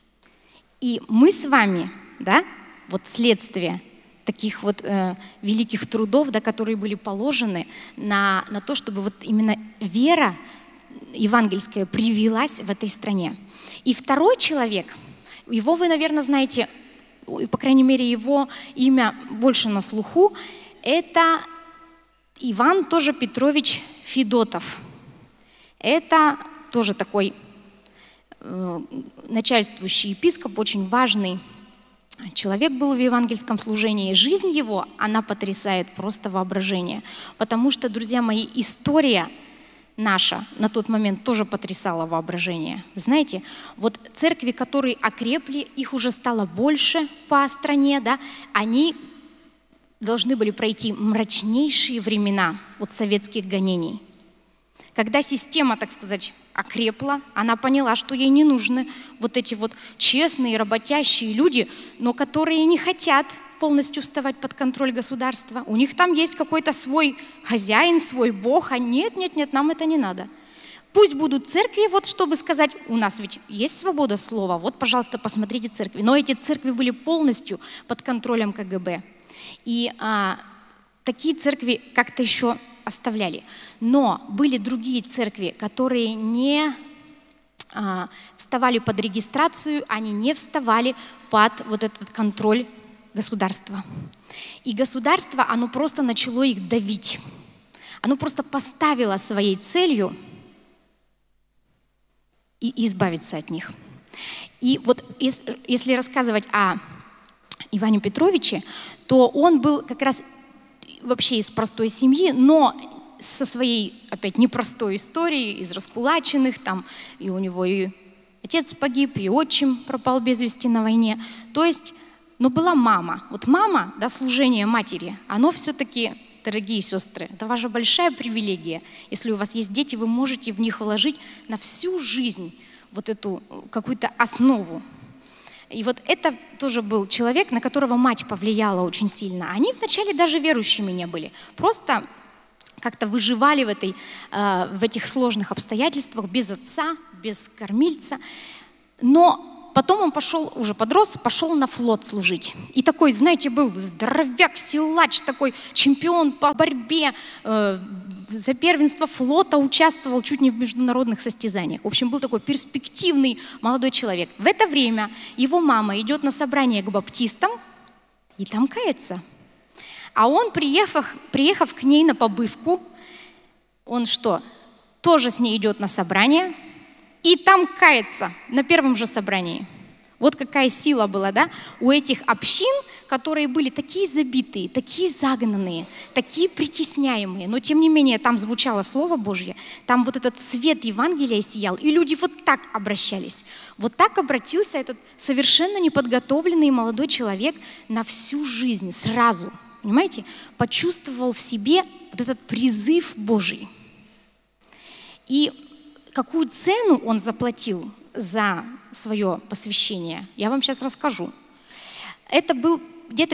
И мы с вами, да, вот следствие таких вот великих трудов, да, которые были положены на то, чтобы вот именно вера евангельская привилась в этой стране. И второй человек, Его вы, наверное, знаете, по крайней мере, его имя больше на слуху. Это Иван тоже Петрович Федотов. Это тоже такой начальствующий епископ, очень важный человек был в евангельском служении. Жизнь его, она потрясает просто воображение. Потому что, друзья мои, история наша на тот момент тоже потрясала воображение. Знаете, вот церкви, которые окрепли, их уже стало больше по стране, да, они должны были пройти мрачнейшие времена от советских гонений. Когда система, так сказать, окрепла, она поняла, что ей не нужны вот эти вот честные, работящие люди, но которые не хотят полностью вставать под контроль государства. У них там есть какой-то свой хозяин, свой бог, а нет, нам это не надо. Пусть будут церкви, вот чтобы сказать, у нас ведь есть свобода слова, вот, пожалуйста, посмотрите церкви. Но эти церкви были полностью под контролем КГБ. И такие церкви как-то еще оставляли. Но были другие церкви, которые не вставали под регистрацию, они не вставали под вот этот контроль государства. И государство, оно просто начало их давить. Оно просто поставило своей целью и избавиться от них. И вот если рассказывать о Иване Петровиче, то он был как раз вообще из простой семьи, но со своей, опять, непростой историей, из раскулаченных, там и у него и отец погиб, и отчим пропал без вести на войне. То есть, но была мама. Вот мама, да, служение матери, оно все-таки, дорогие сестры, это ваша большая привилегия. Если у вас есть дети, вы можете в них вложить на всю жизнь вот эту какую-то основу. И вот это тоже был человек, на которого мать повлияла очень сильно. Они вначале даже верующими не были. Просто как-то выживали в этих сложных обстоятельствах без отца, без кормильца. Но потом он пошел, уже подрос, пошел на флот служить. И такой, знаете, был здоровяк, силач, такой чемпион по борьбе, за первенство флота участвовал чуть не в международных состязаниях. В общем, был такой перспективный молодой человек. В это время его мама идет на собрание к баптистам и там кается. А он, приехав к ней на побывку, он что, тоже с ней идет на собрание и там кается на первом же собрании. Вот какая сила была, да, у этих общин, которые были такие забитые, такие загнанные, такие притесняемые. Но тем не менее там звучало Слово Божье, там вот этот свет Евангелия сиял, и люди вот так обращались. Вот так обратился этот совершенно неподготовленный молодой человек на всю жизнь сразу. Понимаете? Почувствовал в себе вот этот призыв Божий. И какую цену он заплатил за свое посвящение, я вам сейчас расскажу. Это был где-то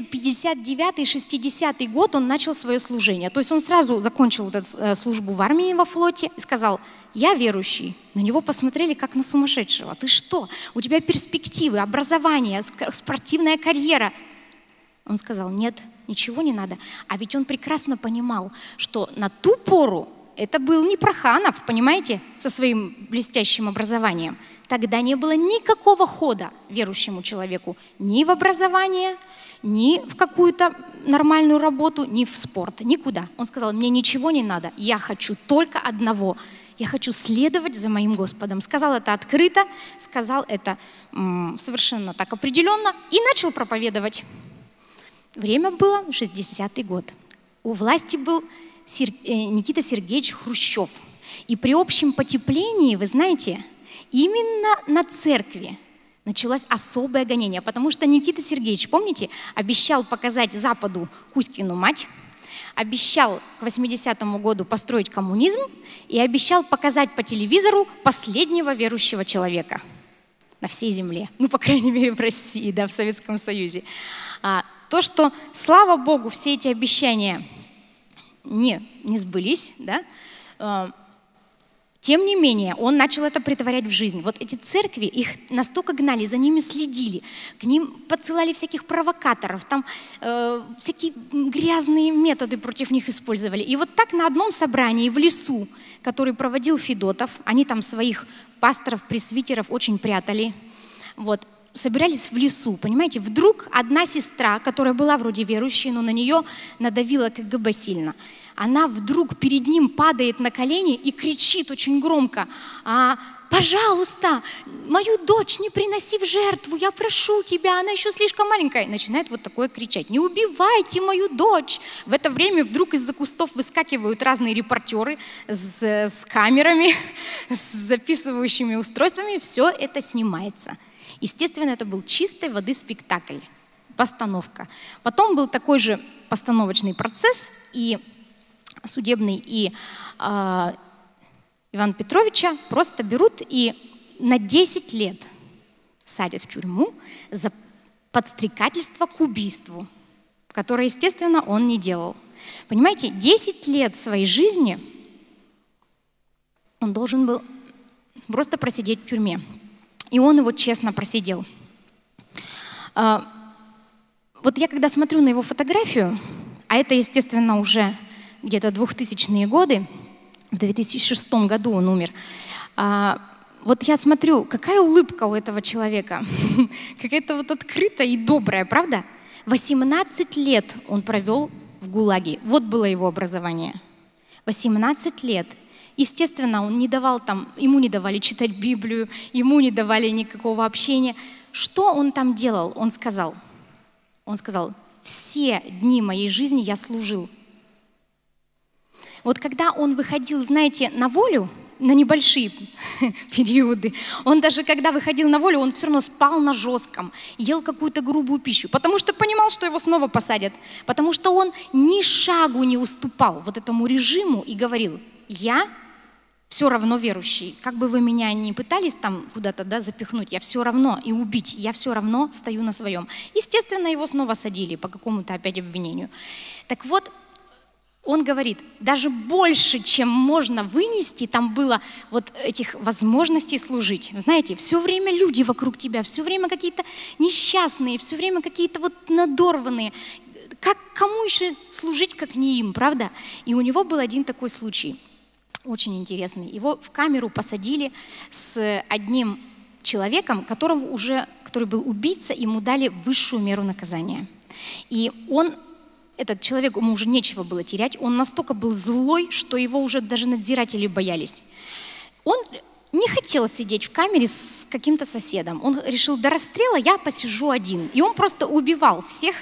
59-60 год, он начал свое служение. То есть он сразу закончил эту службу в армии во флоте и сказал: я верующий. На него посмотрели как на сумасшедшего. Ты что? У тебя перспективы, образование, спортивная карьера. Он сказал: нет, ничего не надо. А ведь он прекрасно понимал, что на ту пору это был не Проханов, понимаете, со своим блестящим образованием. Тогда не было никакого хода верующему человеку ни в образование, ни в какую-то нормальную работу, ни в спорт, никуда. Он сказал: мне ничего не надо, я хочу только одного. Я хочу следовать за моим Господом. Сказал это открыто, сказал это совершенно так определенно и начал проповедовать. Время было 60-й год. У власти был Никита Сергеевич Хрущев. И при общем потеплении, вы знаете, именно на церкви началось особое гонение, потому что Никита Сергеевич, помните, обещал показать Западу Кузькину мать, обещал к 80-му году построить коммунизм и обещал показать по телевизору последнего верующего человека на всей земле. Ну, по крайней мере, в России, да, в Советском Союзе. То, что, слава Богу, все эти обещания не сбылись, да, тем не менее, он начал это претворять в жизнь. Вот эти церкви, их настолько гнали, за ними следили, к ним подсылали всяких провокаторов, там всякие грязные методы против них использовали. И вот так на одном собрании в лесу, который проводил Федотов, они там своих пасторов, пресвитеров очень прятали, вот, собирались в лесу, понимаете? Вдруг одна сестра, которая была вроде верующей, но на нее надавила КГБ сильно, она вдруг перед ним падает на колени и кричит очень громко: «Пожалуйста, мою дочь не приноси в жертву, я прошу тебя, она еще слишком маленькая». И начинает вот такое кричать: «Не убивайте мою дочь!» В это время вдруг из-за кустов выскакивают разные репортеры с камерами, с записывающими устройствами, все это снимается. Естественно, это был чистой воды спектакль, постановка. Потом был такой же постановочный процесс, и судебный, и Ивана Петровича просто берут и на 10 лет садят в тюрьму за подстрекательство к убийству, которое, естественно, он не делал. Понимаете, 10 лет своей жизни он должен был просто просидеть в тюрьме. И он его честно просидел. Вот я когда смотрю на его фотографию, а это, естественно, уже где-то 2000-е годы, в 2006 году он умер, вот я смотрю, какая улыбка у этого человека, какая-то вот открытая и добрая, правда? 18 лет он провел в ГУЛАГе, вот было его образование. 18 лет. Естественно, он не давал там, ему не давали читать Библию, ему не давали никакого общения. Что он там делал? Он сказал, все дни моей жизни я служил. Вот когда он выходил, знаете, на волю, на небольшие периоды, он даже когда выходил на волю, он все равно спал на жестком, ел какую-то грубую пищу, потому что понимал, что его снова посадят, потому что он ни шагу не уступал вот этому режиму и говорил: я все равно верующий, как бы вы меня ни пытались там куда-то запихнуть, я все равно, и убить, я все равно стою на своем. Естественно, его снова садили по какому-то опять обвинению. Так вот, он говорит, даже больше, чем можно вынести, там было вот этих возможностей служить. Вы знаете, все время люди вокруг тебя, все время какие-то несчастные, все время какие-то вот надорванные. Кому еще служить, как не им, правда? И у него был один такой случай, очень интересный. Его в камеру посадили с одним человеком, который был убийца, ему дали высшую меру наказания. И этот человек, ему уже нечего было терять, он настолько был злой, что его уже даже надзиратели боялись. Он не хотел сидеть в камере с каким-то соседом. Он решил, до расстрела я посижу один. И он просто убивал всех,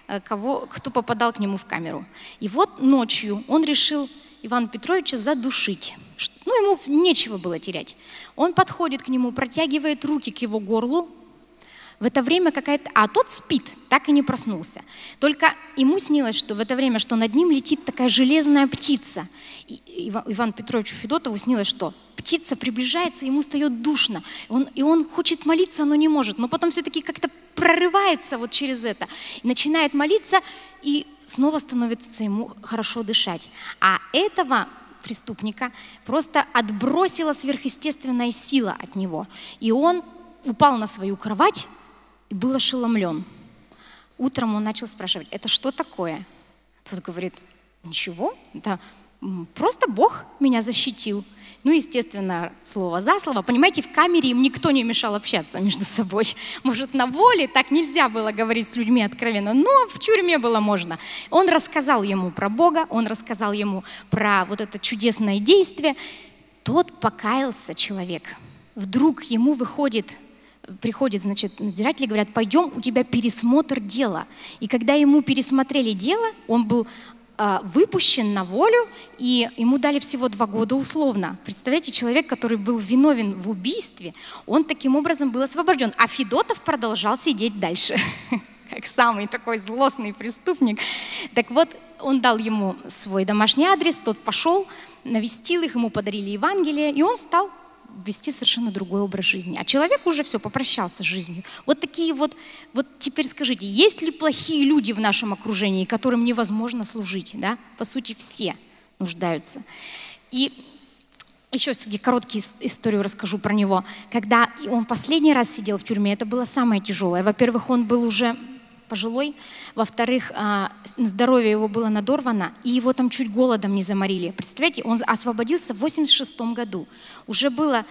кто попадал к нему в камеру. И вот ночью он решил Ивана Петровича задушить. Ему нечего было терять. Он подходит к нему, протягивает руки к его горлу. В это время тот спит, так и не проснулся. Только ему снилось, что в это время, что над ним летит такая железная птица. И Ивану Петровичу Федотову снилось, что птица приближается, ему стает душно. И он хочет молиться, но не может. Но потом все-таки как-то прорывается вот через это. И начинает молиться, и снова становится ему хорошо дышать. А этого преступника просто отбросила сверхъестественная сила от него. И он упал на свою кровать и был ошеломлен. Утром он начал спрашивать: это что такое? Тот говорит: ничего, это просто Бог меня защитил. Естественно, слово за слово. Понимаете, в камере им никто не мешал общаться между собой. Может, на воле так нельзя было говорить с людьми откровенно, но в тюрьме было можно. Он рассказал ему про Бога, он рассказал ему про вот это чудесное действие. Тот покаялся, человек. Вдруг ему приходят, надзиратели, говорят: пойдем, у тебя пересмотр дела. И когда ему пересмотрели дело, он был выпущен на волю, и ему дали всего 2 года условно. Представляете, человек, который был виновен в убийстве, он таким образом был освобожден. А Федотов продолжал сидеть дальше, как самый такой злостный преступник. Так вот, он дал ему свой домашний адрес, тот пошел, навестил их, ему подарили Евангелие, и он стал вести совершенно другой образ жизни. А человек уже все, попрощался с жизнью. Вот такие вот теперь скажите, есть ли плохие люди в нашем окружении, которым невозможно служить? Да? По сути, все нуждаются. И еще короткую историю расскажу про него. Когда он последний раз сидел в тюрьме, это было самое тяжелое. Во-первых, он был уже пожилой, во-вторых, здоровье его было надорвано, и его там чуть голодом не заморили. Представляете, он освободился в 86 году. Уже было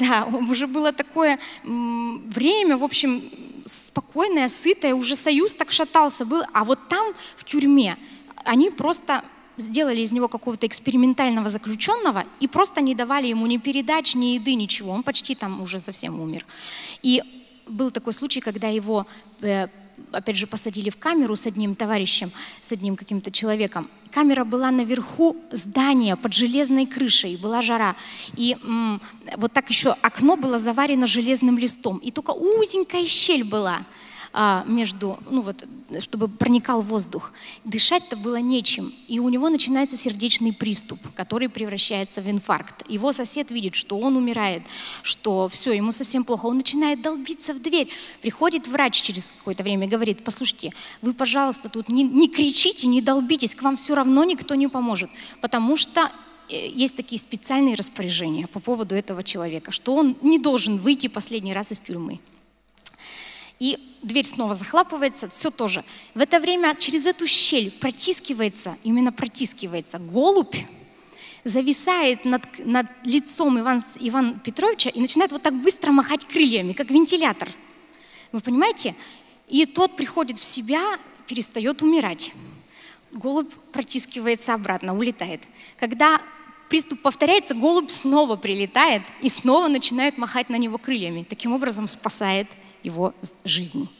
такое время, в общем, спокойное, сытое, уже союз так шатался был, а вот там, в тюрьме, они просто сделали из него какого-то экспериментального заключенного и просто не давали ему ни передач, ни еды, ничего. Он почти там уже совсем умер. И был такой случай, когда его, опять же, посадили в камеру с одним товарищем, с одним каким-то человеком. Камера была наверху здания, под железной крышей, была жара. И вот так еще окно было заварено железным листом. И только узенькая щель была между, чтобы проникал воздух. Дышать-то было нечем. И у него начинается сердечный приступ, который превращается в инфаркт. Его сосед видит, что он умирает, что все, ему совсем плохо. Он начинает долбиться в дверь. Приходит врач через какое-то время и говорит: послушайте, вы, пожалуйста, тут не кричите, не долбитесь, к вам все равно никто не поможет. Потому что есть такие специальные распоряжения по поводу этого человека, что он не должен выйти последний раз из тюрьмы. И дверь снова захлапывается, все тоже. В это время через эту щель протискивается голубь, зависает над лицом Ивана Петровича и начинает вот так быстро махать крыльями, как вентилятор. Вы понимаете? И тот приходит в себя, перестает умирать. Голубь протискивается обратно, улетает. Когда приступ повторяется, голубь снова прилетает и снова начинает махать на него крыльями. Таким образом спасает его жизнь.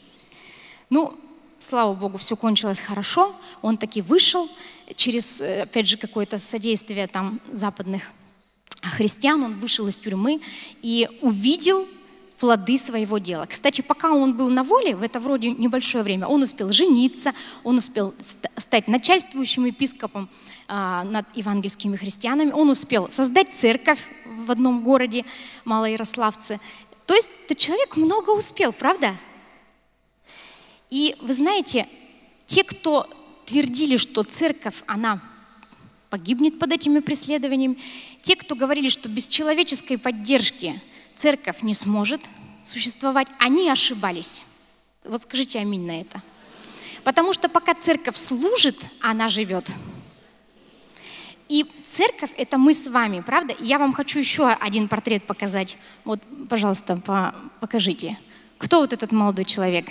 Слава Богу, все кончилось хорошо. Он таки вышел через, опять же, какое-то содействие там западных христиан. Он вышел из тюрьмы и увидел плоды своего дела. Кстати, пока он был на воле, в это вроде небольшое время, он успел жениться, он успел стать начальствующим епископом над евангельскими христианами, он успел создать церковь в одном городе, Малоярославце. То есть этот человек много успел, правда? И вы знаете, те, кто твердили, что церковь, она погибнет под этими преследованиями, те, кто говорили, что без человеческой поддержки церковь не сможет существовать, они ошибались. Вот скажите аминь на это. Потому что пока церковь служит, она живет. И церковь — это мы с вами, правда? Я вам хочу еще один портрет показать. Вот, пожалуйста, покажите. Кто вот этот молодой человек?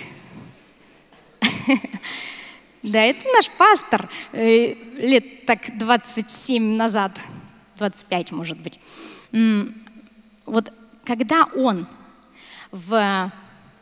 Да, это наш пастор. Лет так 27 назад, 25, может быть. Вот когда он в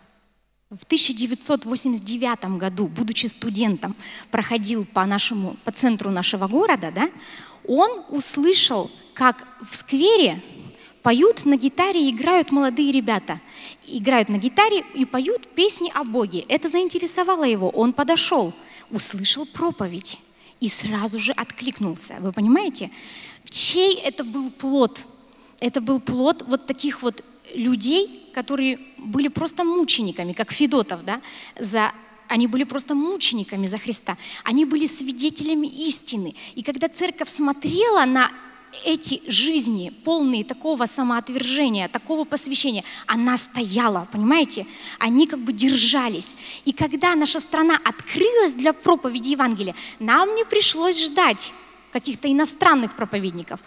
1989 году, будучи студентом, проходил по центру нашего города, да, он услышал, как в сквере поют на гитаре, играют молодые ребята. Играют на гитаре и поют песни о Боге. Это заинтересовало его. Он подошел, услышал проповедь и сразу же откликнулся. Вы понимаете? Чей это был плод? Это был плод вот таких вот людей, которые были просто мучениками, как Федотов, да, они были просто мучениками за Христа. Они были свидетелями истины. И когда церковь смотрела на эти жизни, полные такого самоотвержения, такого посвящения, она стояла, понимаете? Они как бы держались. И когда наша страна открылась для проповеди Евангелия, нам не пришлось ждать каких-то иностранных проповедников.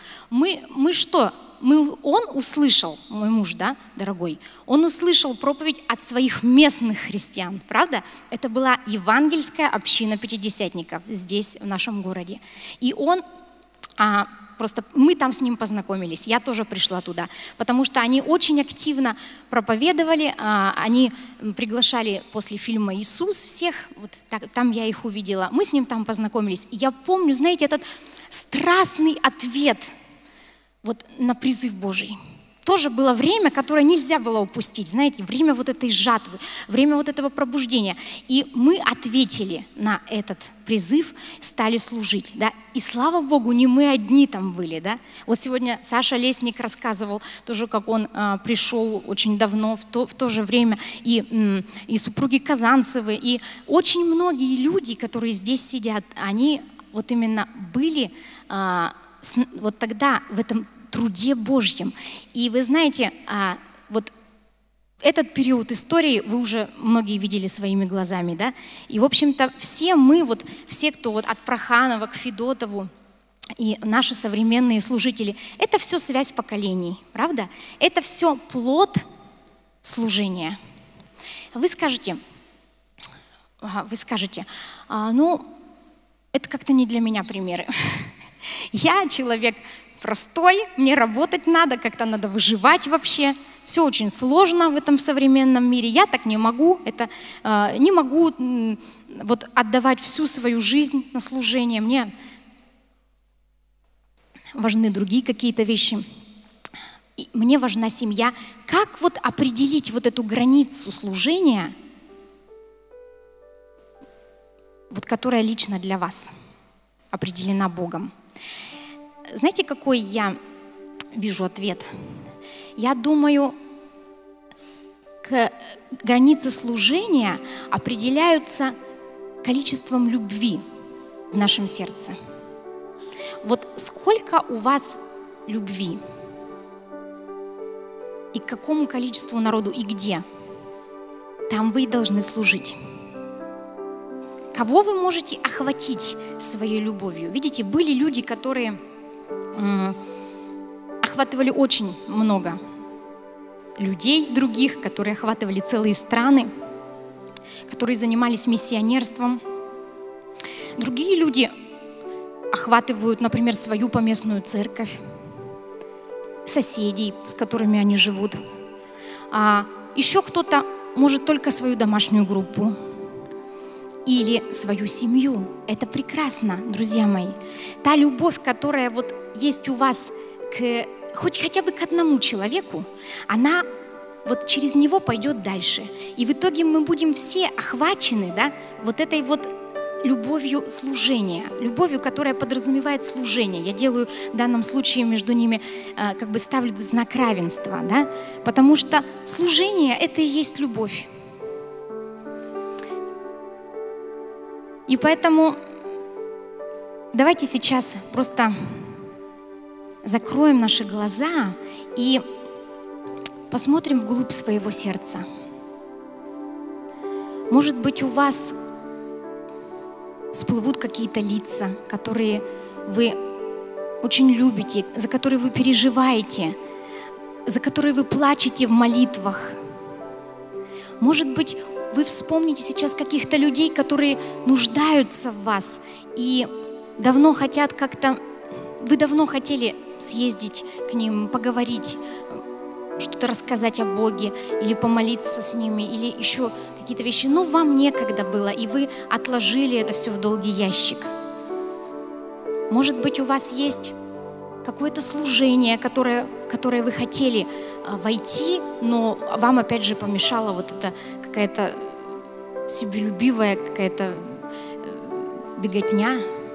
Он услышал, мой муж, да, дорогой, он услышал проповедь от своих местных христиан, правда? Это была евангельская община пятидесятников здесь, в нашем городе. И мы там с ним познакомились, я тоже пришла туда, потому что они очень активно проповедовали, они приглашали после фильма «Иисус» всех, вот там я их увидела, мы с ним там познакомились. И я помню, знаете, этот страстный ответ вот на призыв Божий. Тоже было время, которое нельзя было упустить, знаете, время вот этой жатвы, время вот этого пробуждения. И мы ответили на этот призыв, стали служить, да. И слава Богу, не мы одни там были, да. Вот сегодня Саша Лесник рассказывал тоже, как он пришел очень давно, в то же время, и супруги Казанцевы, и очень многие люди, которые здесь сидят, они вот именно были вот тогда в этом труде Божьем. И вы знаете, вот этот период истории вы уже многие видели своими глазами, да? И, в общем-то, все мы, вот все, кто вот от Проханова к Федотову, и наши современные служители, это все связь поколений, правда? Это все плод служения. Вы скажете, ну, это как-то не для меня примеры. Я человек простой, мне работать надо, как-то надо выживать вообще. Все очень сложно в этом современном мире. Я так не могу. Не могу вот отдавать всю свою жизнь на служение. Мне важны другие какие-то вещи. И мне важна семья. Как вот определить вот эту границу служения, вот которая лично для вас определена Богом? Знаете, какой я вижу ответ? Я думаю, границы служения определяются количеством любви в нашем сердце. Вот сколько у вас любви? И к какому количеству народу и где? Там вы и должны служить. Кого вы можете охватить своей любовью? Видите, были люди, которые охватывали очень много людей других, которые охватывали целые страны, которые занимались миссионерством. Другие люди охватывают, например, свою поместную церковь, соседей, с которыми они живут. А еще кто-то может только свою домашнюю группу или свою семью. Это прекрасно, друзья мои. Та любовь, которая вот есть у вас хотя бы к одному человеку, она вот через него пойдет дальше. И в итоге мы будем все охвачены, да, вот этой вот любовью служения, любовью, которая подразумевает служение. Я делаю в данном случае между ними, как бы ставлю знак равенства, да, потому что служение — это и есть любовь. И поэтому давайте сейчас просто закроем наши глаза и посмотрим вглубь своего сердца. Может быть, у вас всплывут какие-то лица, которые вы очень любите, за которые вы переживаете, за которые вы плачете в молитвах. Может быть, вы вспомните сейчас каких-то людей, которые нуждаются в вас и давно хотят как-то, вы давно хотели съездить к ним, поговорить, что-то рассказать о Боге или помолиться с ними, или еще какие-то вещи, но вам некогда было, и вы отложили это все в долгий ящик. Может быть, у вас есть какое-то служение, в которое вы хотели войти, но вам опять же помешала вот эта какая-то себелюбивая какая-то беготня.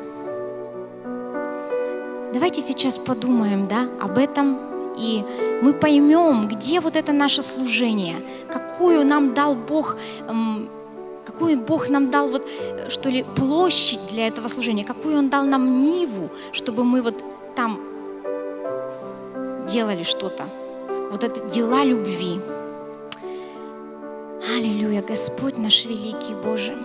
Давайте сейчас подумаем, да, об этом, и мы поймем, где вот это наше служение, какую нам дал Бог, какую Бог нам дал вот, что ли, площадь для этого служения, какую Он дал нам ниву, чтобы мы вот там делали что-то. Вот это дела любви. Аллилуйя, Господь наш великий Боже.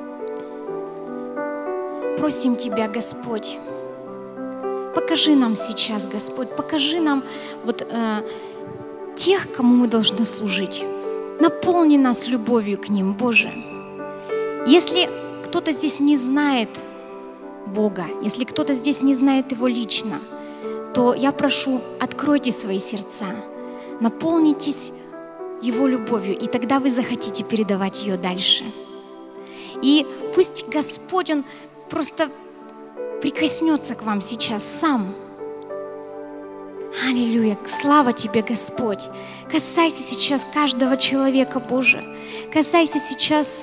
Просим Тебя, Господь, покажи нам сейчас, Господь, покажи нам вот тех, кому мы должны служить. Наполни нас любовью к ним, Боже. Если кто-то здесь не знает Бога, если кто-то здесь не знает Его лично, то я прошу, откройте свои сердца, наполнитесь Его любовью, и тогда вы захотите передавать ее дальше. И пусть Господь, Он просто прикоснется к вам сейчас сам. Аллилуйя! Слава Тебе, Господь! Касайся сейчас каждого человека, Боже. Касайся сейчас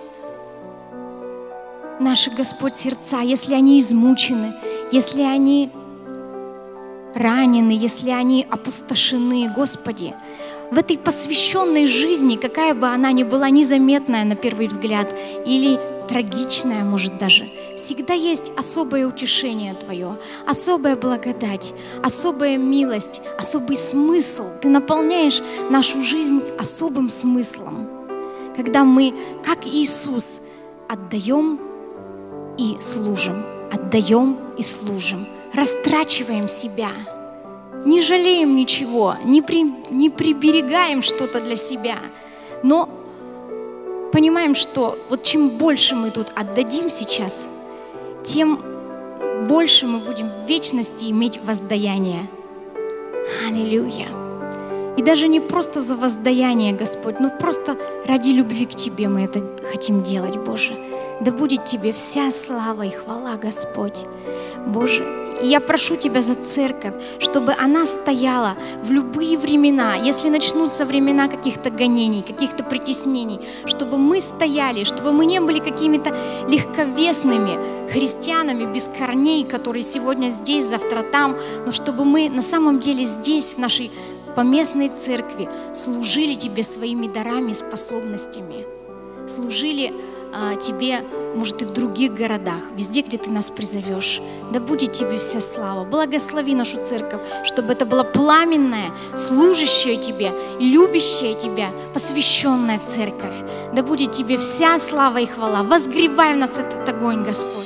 наши, Господь, сердца, если они измучены, если они ранены, если они опустошены, Господи. В этой посвященной жизни, какая бы она ни была, незаметная на первый взгляд или трагичная, может даже, всегда есть особое утешение Твое, особая благодать, особая милость, особый смысл. Ты наполняешь нашу жизнь особым смыслом, когда мы, как Иисус, отдаем и служим, отдаем и служим, растрачиваем себя, не жалеем ничего, не приберегаем что-то для себя, но понимаем, что вот чем больше мы тут отдадим сейчас, тем больше мы будем в вечности иметь воздаяние. Аллилуйя! И даже не просто за воздаяние, Господь, но просто ради любви к Тебе мы это хотим делать, Боже. Да будет Тебе вся слава и хвала, Господь. Боже, и я прошу Тебя за церковь, чтобы она стояла в любые времена, если начнутся времена каких-то гонений, каких-то притеснений, чтобы мы стояли, чтобы мы не были какими-то легковесными христианами без корней, которые сегодня здесь, завтра там, но чтобы мы на самом деле здесь, в нашей поместной церкви, служили Тебе своими дарами, способностями, служили Тебе, может, и в других городах, везде, где Ты нас призовешь. Да будет Тебе вся слава. Благослови нашу церковь, чтобы это была пламенная, служащая Тебе, любящая Тебя, посвященная церковь. Да будет Тебе вся слава и хвала. Возгревай в нас этот огонь, Господь.